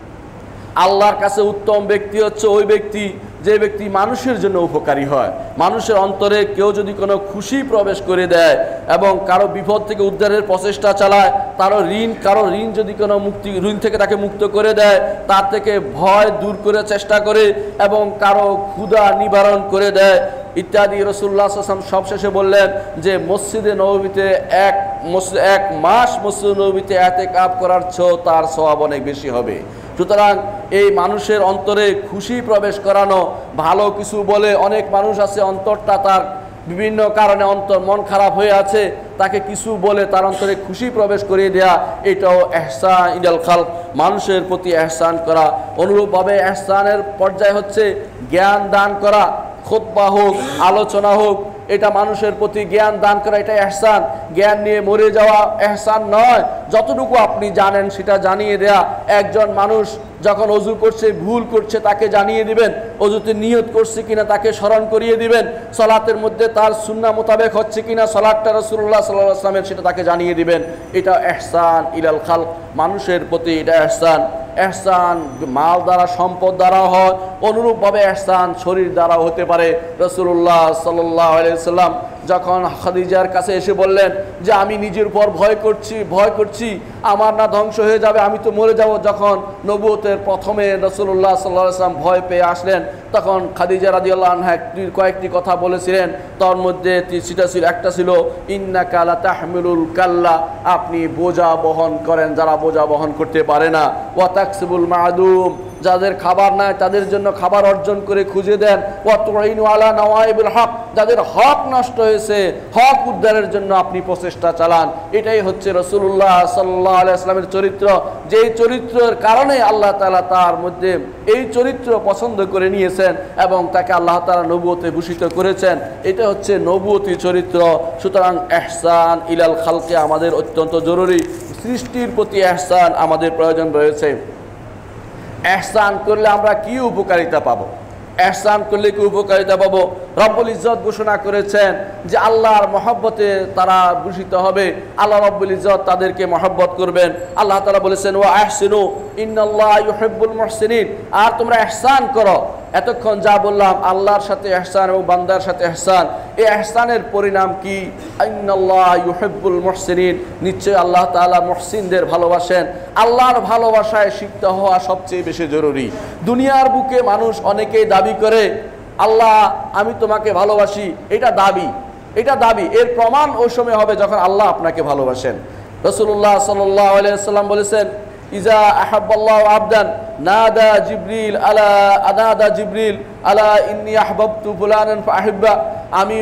আল্লাহর কাছে উত্তম ব্যক্তি হচ্ছে ওই ব্যক্তি যে ব্যক্তি মানুষের জন্য উপকারী হয়। মানুষের অন্তরে কেউ যদি কোনো খুশি প্রবেশ করে দেয় এবং কারো বিপদ থেকে উদ্ধারের প্রচেষ্টা চালায়, তারও ঋণ কারো ঋণ যদি কোনো মুক্তি ঋণ থেকে তাকে মুক্ত করে দেয়, তার থেকে ভয় দূর করে চেষ্টা করে এবং কারো ক্ষুধা নিবারণ করে দেয় ইত্যাদি। রাসূলুল্লাহ সাল্লাল্লাহু আলাইহি ওয়াসাল্লাম সবশেষে বললেন যে মসজিদে নববীতে এক এক মাস মসজিদে নববীতে ইতিকাফ করার চেয়েও তার সওয়াব অনেক বেশি হবে। সুতরাং এই মানুষের অন্তরে খুশি প্রবেশ করানো, ভালো কিছু বলে, অনেক মানুষ আছে অন্তরটা তার বিভিন্ন কারণে অন্তর মন খারাপ হয়ে আছে, তাকে কিছু বলে তার অন্তরে খুশি প্রবেশ করিয়ে দেয়া, এটাও ইহসান ইলাল খালক, মানুষের প্রতি ইহসান করা। অনুরূপভাবে ইহসানের পর্যায় হচ্ছে জ্ঞান দান করা, খুতবা হোক, আলোচনা হোক, এটা মানুষের প্রতি জ্ঞান দান করা, এটা ইহসান। জ্ঞান নিয়ে মরে যাওয়া ইহসান নয়, যতটুকু আপনি জানেন সেটা জানিয়ে দেয়া। একজন মানুষ যখন অজু করছে, ভুল করছে, তাকে জানিয়ে দিবেন, অজুতে নিয়ত করছে কিনা তাকে স্মরণ করিয়ে দিবেন, সালাতের মধ্যে তার সুন্নাহ মোতাবেক হচ্ছে কিনা সালাতটা রাসূলুল্লাহ সাল্লাল্লাহু আলাইহি ওয়াসাল্লামের সেটা তাকে জানিয়ে দিবেন। এটা ইহসান ইলাল খালক, মানুষের প্রতি এটা ইহসান। ইহসান মাল দ্বারা, সম্পদ দ্বারা হয়, অনুরূপভাবে ইহসান শরীর দ্বারাও হতে পারে। রাসূলুল্লাহ সাল্লাল্লাহু আলাইহি ওয়াসাল্লাম যখন খাদিজার কাছে এসে বললেন যে আমি নিজের উপর ভয় করছি ভয় করছি আমার না ধ্বংস হয়ে যাবে, আমি তো মরে যাব, যখন নবুয়তের প্রথমে রাসূলুল্লাহ সাল্লাল্লাহু আলাইহি ওয়াসাল্লাম ভয় পেয়ে আসলেন, তখন খাদিজা রাদিয়াল্লাহু আনহা একটি কয়েকটি কথা বলেছিলেন। তার মধ্যে সেটা ছিল, একটা ছিল ইন্নাকা লা তাহমিলুল কাল্লা, আপনি বোঝা বহন করেন যারা বোঝা বহন করতে পারে না, ওয়া তাকসিবুল মাদুম, যাদের খাবার নাই তাদের জন্য খাবার অর্জন করে খুঁজে দেন, ওয়া তুইনু আলা নওয়াইবিল হক, যাদের হক নষ্ট হয়েছে হক উদ্ধারের জন্য আপনি প্রচেষ্টা চালান। এটাই হচ্ছে রাসূলুল্লাহ সাল্লাল্লাহু আলাইহি ওয়াসাল্লামের চরিত্র, যেই চরিত্রের কারণে আল্লাহ তাআলা তার মধ্যে এই চরিত্র পছন্দ করে নিয়েছেন এবং তাকে আল্লাহ তাআলা নবুয়তে ভূষিত করেছেন। এটা হচ্ছে নবুয়তি চরিত্র। সুতরাং ইহসান ইলাল খালকে আমাদের অত্যন্ত জরুরি, সৃষ্টির প্রতি ইহসান আমাদের প্রয়োজন রয়েছে। ইহসান করলে আমরা কি উপকারিতা পাবো? ইহসান করলে কি উপকারিতা পাবো? রব্বুল ইজ্জত ঘোষণা করেছেন যে আল্লাহর মহব্বতে তারা ভূষিত হবে, আল্লাহ রব্বুল ইজ্জত তাদেরকে মহব্বত করবেন। আল্লাহ তাআলা বলেছেন ওয়া আহসিনু ইন্নাল্লাহা ইউহিব্বুল মুহসিনিন, আর তোমরা ইহসান করো। এতক্ষণ যা বললাম আল্লাহর সাথে ইহসান এবং বান্দার সাথে ইহসান, এই ইহসানের পরিণাম কি? ইন্নাল্লাহা ইউহিব্বুল মুহসিনিন, নিশ্চয় আল্লাহ তাআলা মুহসিনদের ভালোবাসেন। আল্লাহর ভালোবাসায় শিখতে হওয়া সবচেয়ে বেশি জরুরি। দুনিয়ার বুকে মানুষ অনেকেই দাবি করে আল্লাহ আমি তোমাকে ভালোবাসি, এটা দাবি, এটা দাবি। এর প্রমাণ ওই সময় হবে যখন আল্লাহ আপনাকে ভালোবাসেন। রাসূলুল্লাহ সাল্লাল্লাহু আলাইহি ওয়াসাল্লাম বলেছেন, ইজা আহাব্বাল্লাহু আবদান নাদা জিবরিল আলা আনাদা জিবরিল আলা ইন্নী আহবাবতু ফুলানান ফাহিব্বা। আমি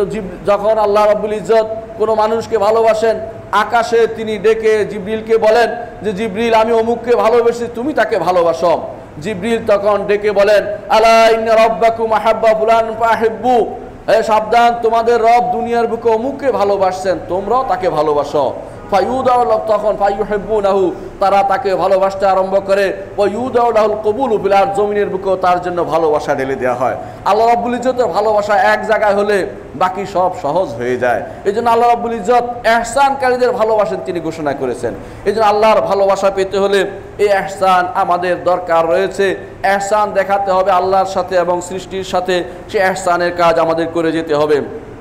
যখন আল্লাহ রাব্বুল ইজ্জত কোনো মানুষকে ভালোবাসেন, আকাশে তিনি ডেকে জিবরিলকে বলেন যে জিবরিল আমি অমুককে ভালোবাসি, তুমি তাকে ভালোবাসো। জিবরিল তখন ডেকে বলেন, আলা ইন্না রাব্বাকুম আহাব্বা ফুলানান ফাহিব্বু, হে সাবধান, তোমাদের রব দুনিয়ার বুকে অমুককে ভালোবাসছেন, তোমরাও তাকে ভালোবাসো। ফায়ুদাউ তখন ফায়ুহিব্বুনাহু, তারা তাকে ভালোবাসতে আরম্ভ করে। ওয়ায়ুদাউ লাহুল কবুলু ফিল আরদ, জমিনের বুকেও তার জন্য ভালোবাসা ঢেলে দেওয়া হয়। আল্লাহ রাব্বুল ইজ্জতের ভালোবাসা এক জায়গায় হলে বাকি সব সহজ হয়ে যায়। এই জন্য আল্লাহ রাব্বুল ইজ্জত ইহসানকারীদের ভালোবাসেন তিনি ঘোষণা করেছেন। এই জন্য আল্লাহর ভালোবাসা পেতে হলে এই ইহসান আমাদের দরকার রয়েছে। ইহসান দেখাতে হবে আল্লাহর সাথে এবং সৃষ্টির সাথে, সে ইহসানের কাজ আমাদের করে যেতে হবে।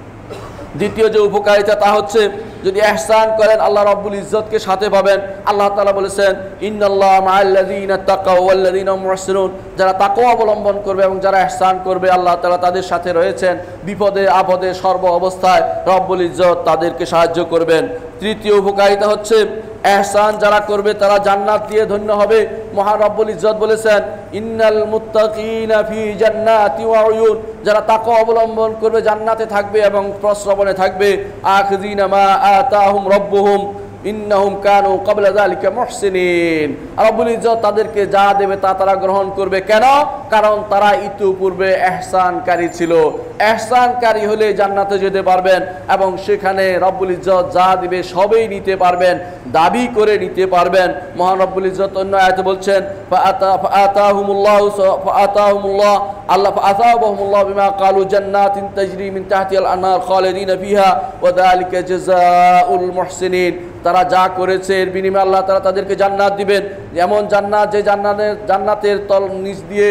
দ্বিতীয় যে উপকারিতা তা হচ্ছে, যদি ইহসান করেন আল্লাহ রাব্বুল ইজ্জতকে সাথে পাবেন। আল্লাহ তাআলা বলেছেন, ইন্নাল্লাহা মাআল্লাযীনা তাকাউ ওয়াল্লাযীনা হুম মুহসিনুন, যারা তাকওয়া অবলম্বন করবে এবং যারা ইহসান করবে আল্লাহ তাআলা তাদের সাথে রয়েছেন। বিপদে আপদে সর্ব অবস্থায় রব্বুল ইজ্জত তাদেরকে সাহায্য করবেন। তৃতীয় উপকারিতা হচ্ছে, ইহসান যারা করবে তারা জান্নাত দিয়ে ধন্য হবে। মহান রব্বুল ইজ্জত বলেছেন, ইন্নাল মুত্তাকিনা ফি জান্নাতি ওয়া উয়ুন, যারা তাকওয়া অবলম্বন করবে জান্নাতে থাকবে এবং প্রস্রবণে থাকবে। আখিযিনা মা আতাহুম রব্বুহুম ইন্নাহুম কানু ক্বাবলা যালিকা মুহসিনিন, রব্বুল ইজ্জত তাদেরকে যা দেবে তা তারা গ্রহণ করবে। কেন? কারণ তারা ইতিপূর্বে ইহসানকারী ছিল। ইহসানকারী হলে জান্নাতে যেতে পারবেন এবং সেখানে রব্বুল ইজ্জত যা দিবে সবই নিতে পারবেন, দাবি করে নিতে পারবেন। মহান রব্বুল ইজ্জত অন্য আয়াতে বলছেন, ফাআতাহুমুল্লাহু ফাআতাহুমুল্লাহ আল্লাহ ফাআতাহুমুল্লাহ বিমা ক্বালু জান্নাতিন তাজরি মিন তাহতিহাল আনহার খালিদিনা ফিহা ওয়া যালিকা জাযাউল মুহসিনিন, তারা যা করেছে এর বিনিময়ে আল্লাহ তাআলা তাদেরকে জান্নাত দিবেন। এমন জান্নাত যে জান্নাতের জান্নাতের তল নিচ দিয়ে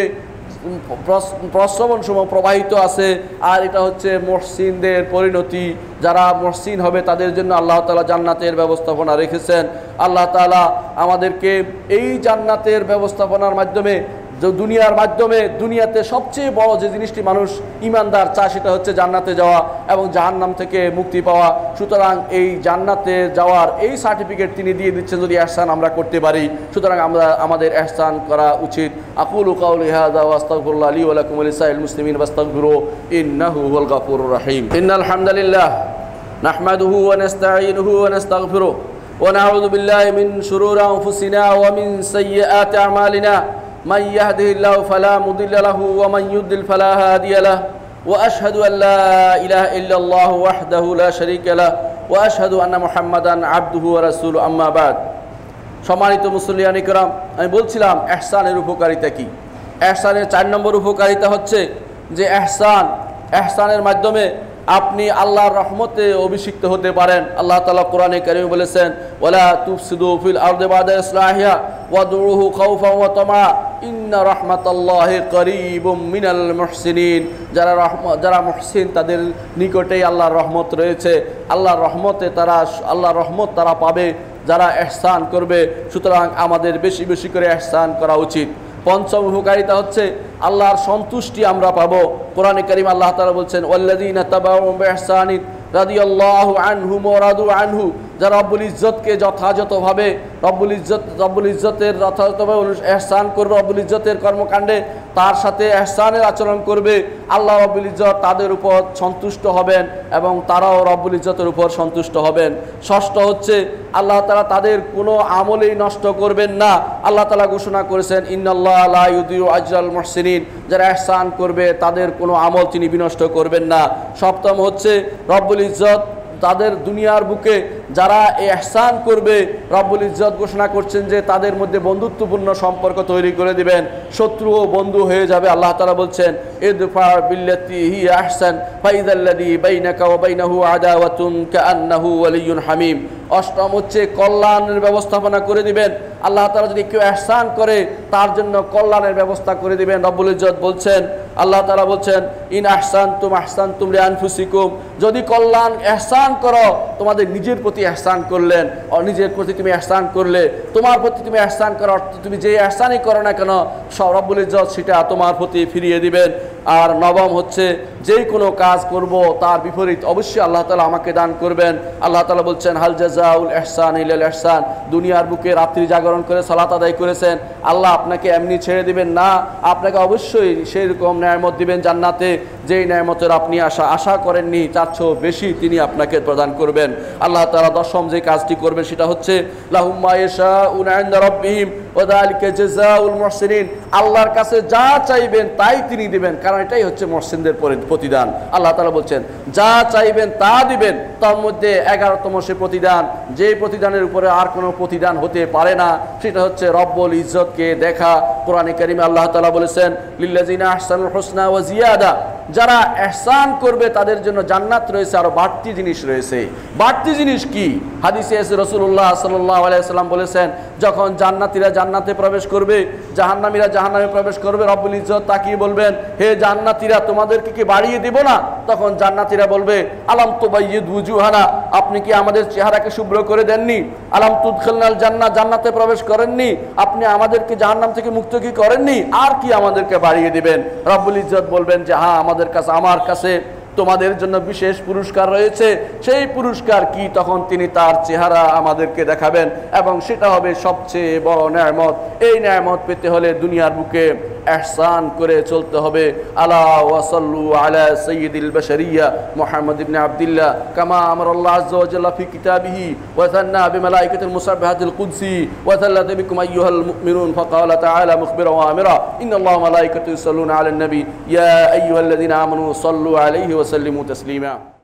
প্রস্রবণ সমূহ প্রবাহিত আছে। আর এটা হচ্ছে মুহসিনদের পরিণতি, যারা মুহসিন হবে তাদের জন্য আল্লাহ তাআলা জান্নাতের ব্যবস্থাপনা রেখেছেন। আল্লাহ তাআলা আমাদেরকে এই জান্নাতের ব্যবস্থাপনার মাধ্যমে, দুনিয়ার মাধ্যমে, দুনিয়াতে সবচেয়ে বড় যে জিনিসটি মানুষ ইমানদার চায় সেটা হচ্ছে জান্নাতে যাওয়া এবং জাহান্নাম থেকে মুক্তি পাওয়া। সুতরাং এই জান্নাতে যাওয়ার এই সার্টিফিকেট তিনি দিয়ে দিচ্ছেন যদি ইহসান আমরা করতে পারি। সুতরাং আমরা আমাদের ইহসান করা উচিত। আকুলু কাউলি হাযা ওয়া আস্তাগফিরুল্লাহ লি ওয়া লাকুম ওয়া লিসাইরিল মুসলিমিন ফাস্তাগফিরু ইন্নাহু হুয়াল গাফুরুর রহিম। ইন্নাল হামদালিল্লাহ নাহমাদুহু ওয়া নাস্তাঈনুহু ওয়া নাস্তাগফিরুহু ওয়া নাউযু বিল্লাহি মিন শুরুরি আনফুসিনা ওয়া মিন সাইয়্যাতি আমালিনা। من يهده الله فلا مضل له ومن يضلل فلا هادي له وأشهد أن لا إله إلا الله وحده لا شريك له وأشهد أن محمدا عبده ورسوله أما بعد। সম্মানিত মুসল্লিয়ান ইকরাম, আমি বলছিলাম ইহসানের উপকারিতা কি। ইহসানের চার নম্বর উপকারিতা হচ্ছে যে ইহসান ইহসানের মাধ্যমে আপনি আল্লাহর রহমতে অভিষিক্ত হতে পারেন। আল্লাহ তাআলা কোরআনে কারীমে বলেছেন, ওয়ালা তুফসিদু ফিল আরদি বা'দা ইসলাহিহা ওয়াদউহু খাউফান ওয়া তামা ইন্না রাহমাতাল্লাহি করিবুম মিনাল মুহসিনিন, যারা রহমত যারা মুহসিন তাদের নিকটেই আল্লাহর রহমত রয়েছে। আল্লাহর রহমতে তারা আল্লাহর রহমত তারা পাবে যারা ইহসান করবে। সুতরাং আমাদের বেশি বেশি করে ইহসান করা উচিত। পঞ্চম উপকারিতা হচ্ছে আল্লাহর সন্তুষ্টি আমরা পাবো। কোরআনে কারীম আল্লাহ তাআলা বলছেন, ওয়াল্লাযীনা তাবাউ বিইহসানিন রাদিয়াল্লাহু আনহুম ওয়া রাদু আনহু, যারা রব্বুল ইজ্জতকে যথাযথভাবে রব্বুল ইজ্জত রব্বুল ইজ্জতের যথাযথভাবে ইহসান করবে, রব্বুল ইজ্জতের কর্মকাণ্ডে তার সাথে ইহসানের আচরণ করবে, আল্লাহ রব্বুল ইজ্জত তাদের উপর সন্তুষ্ট হবেন এবং তারাও রব্বুল ইজ্জতের উপর সন্তুষ্ট হবেন। ষষ্ঠ হচ্ছে আল্লাহ তাআলা তাদের কোনো আমলেই নষ্ট করবেন না। আল্লাহ তাআলা ঘোষণা করেছেন, ইন্নাল্লাহা লা ইউদিউ আজরাল মুহসিনিন, যারা ইহসান করবে তাদের কোনো আমল তিনি বিনষ্ট করবেন না। সপ্তম হচ্ছে রব্বুল ইজ্জত তাদের দুনিয়ার বুকে যারা ইহসান করবে রব্বুল ইজ্জত ঘোষণা করছেন যে তাদের মধ্যে বন্ধুত্বপূর্ণ সম্পর্ক তৈরি করে দিবেন, শত্রু ও বন্ধু হয়ে যাবে। আল্লাহ তাআলা বলছেন, ইদফা বিল্লাতি হিয়া আহসান ফাইযাল্লাযী বাইনাকা ওয়া বাইনাহু আদাওয়াতুন কাআন্নাহু ওয়ালিয়্যুন হামীম। অষ্টম হচ্ছে কল্যাণের ব্যবস্থাপনা করে দিবেন। আল্লাহ তাআলা যদি কেউ ইহসান করে তার জন্য কল্যাণের ব্যবস্থা করে দিবেন। রব্বুল ইজ্জত বলছেন, আল্লাহ তাআলা বলছেন, ইন আহসানতুম আহসানতুম লিআনফুসিকুম, যদি কল্যাণ ইহসান করো তোমাদের নিজের প্রতি ইহসান করলেন, নিজের প্রতি তুমি ইহসান করলে, তোমার প্রতি তুমি ইহসান করো, তুমি যে ইহসানই করো না কেন রব্বুল ইজ্জত সেটা তোমার প্রতি ফিরিয়ে দিবেন। আর নবম হচ্ছে যেই কোনো কাজ করব তার বিপরীত অবশ্যই আল্লাহ তাআলা আমাকে দান করবেন। আল্লাহ তাআলা বলছেন হাল জাযাউল ইহসান ইল্লাল ইহসান, দুনিয়ার বুকে রাত্রি জাগরণ করে সালাত আদায় করেছেন, আল্লাহ আপনাকে এমনি ছেড়ে দিবেন না, আপনাকে অবশ্যই সেই রকম নেয়ামত দিবেন জান্নাতে, যেই নেয়ামতের আপনি আশা আশা করেননি তার চেয়েও বেশি তিনি আপনাকে প্রদান করবেন। আল্লাহ তাআলা দশম যে কাজটি করবেন সেটা হচ্ছে লাহুম মা ইয়াশাউনা ইনদা রাব্বিহিম ওয়া যালিকা জাযাউল মুহসিনিন, আল্লাহর কাছে যা চাইবেন তাই তিনি দিবেন, কারণ এটাই হচ্ছে মুহসিনদের প্রতিদান। আল্লাহ তাআলা বলছেন যা চাইবেন তা দিবেন, তার মধ্যে এগারোতম সে প্রতিদান, যেই প্রতিদানের উপরে আর কোনো প্রতিদান হতে পারে না, সেটা হচ্ছে রব্বুল ইজ্জতকে দেখা। কোরআনে কারিমে আল্লাহ তাআলা বলেছেন লিল্লাযিনা আহসানুল হুসনা ওয়া জিয়াদা, যারা ইহসান করবে তাদের জন্য জান্নাত রয়েছে, আরো বাড়তি জিনিস রয়েছে। বাড়তি জিনিস কি? হাদিসে এসে রাসূলুল্লাহ সাল্লাল্লাহু আলাইহি ওয়াসাল্লাম বলেছেন যখন জান্নাতীরা জান্নাতে প্রবেশ করবে, জাহান্নামীরা জাহান্নামে প্রবেশ করবে, রব্বুল ইজ্জত তাকিয়ে বলবেন হে জান্নাতীরা তোমাদেরকে কি বাড়িয়ে দেব না? তখন জান্নাতীরা বলবে আলাম তুবাইয়িদ ওয়ুজুহানা, আপনি কি আমাদের চেহারাকে শুভ্র করে দেননি? আলাম তুদখিলনাল জান্নাহ, জান্নাতে প্রবেশ করেননি? আপনি আমাদেরকে জাহান্নাম থেকে মুক্ত কি করেননি? আর কি আমাদেরকে বাড়িয়ে দিবেন? রব্বুল ইজ্জত বলবেন যে হ্যাঁ আমাদের কাছে আমার কাছে তোমাদের জন্য বিশেষ পুরস্কার রয়েছে। সেই পুরস্কার কি? তখন তিনি তার চেহারা আমাদেরকে দেখাবেন এবং সেটা হবে সবচেয়ে বড় নেয়ামত। এই নেয়ামত পেতে হলে দুনিয়ার বুকে ইহসান করে চলতে হবে। আলা ওয়া সাল্লু আলা সাইয়্যিদিল বাশারিয়া মুহাম্মদ ইবনে আব্দুল্লাহ কামা আমারাল্লাহু আযজা ওয়া জাল্লা ফি কিতাবিহি ওয়া সান্না বিমালাইকাতিল মুসাব্বিহাতিল কুদসি ওয়া সাল্লাত বিকুম আইয়ুহাল মুমিনুন ফাকালা তাআলা মুখবিরা ওয়া আমিরা ইন্নাল্লাহা ওয়া মালাইকাতাহু ইউসাল্লুনা আলান নবী ইয়া আইয়ুহাল্লাযীনা আমানু সাল্লু আলাইহি ওয়া সাল্লিমু তাসলিমা।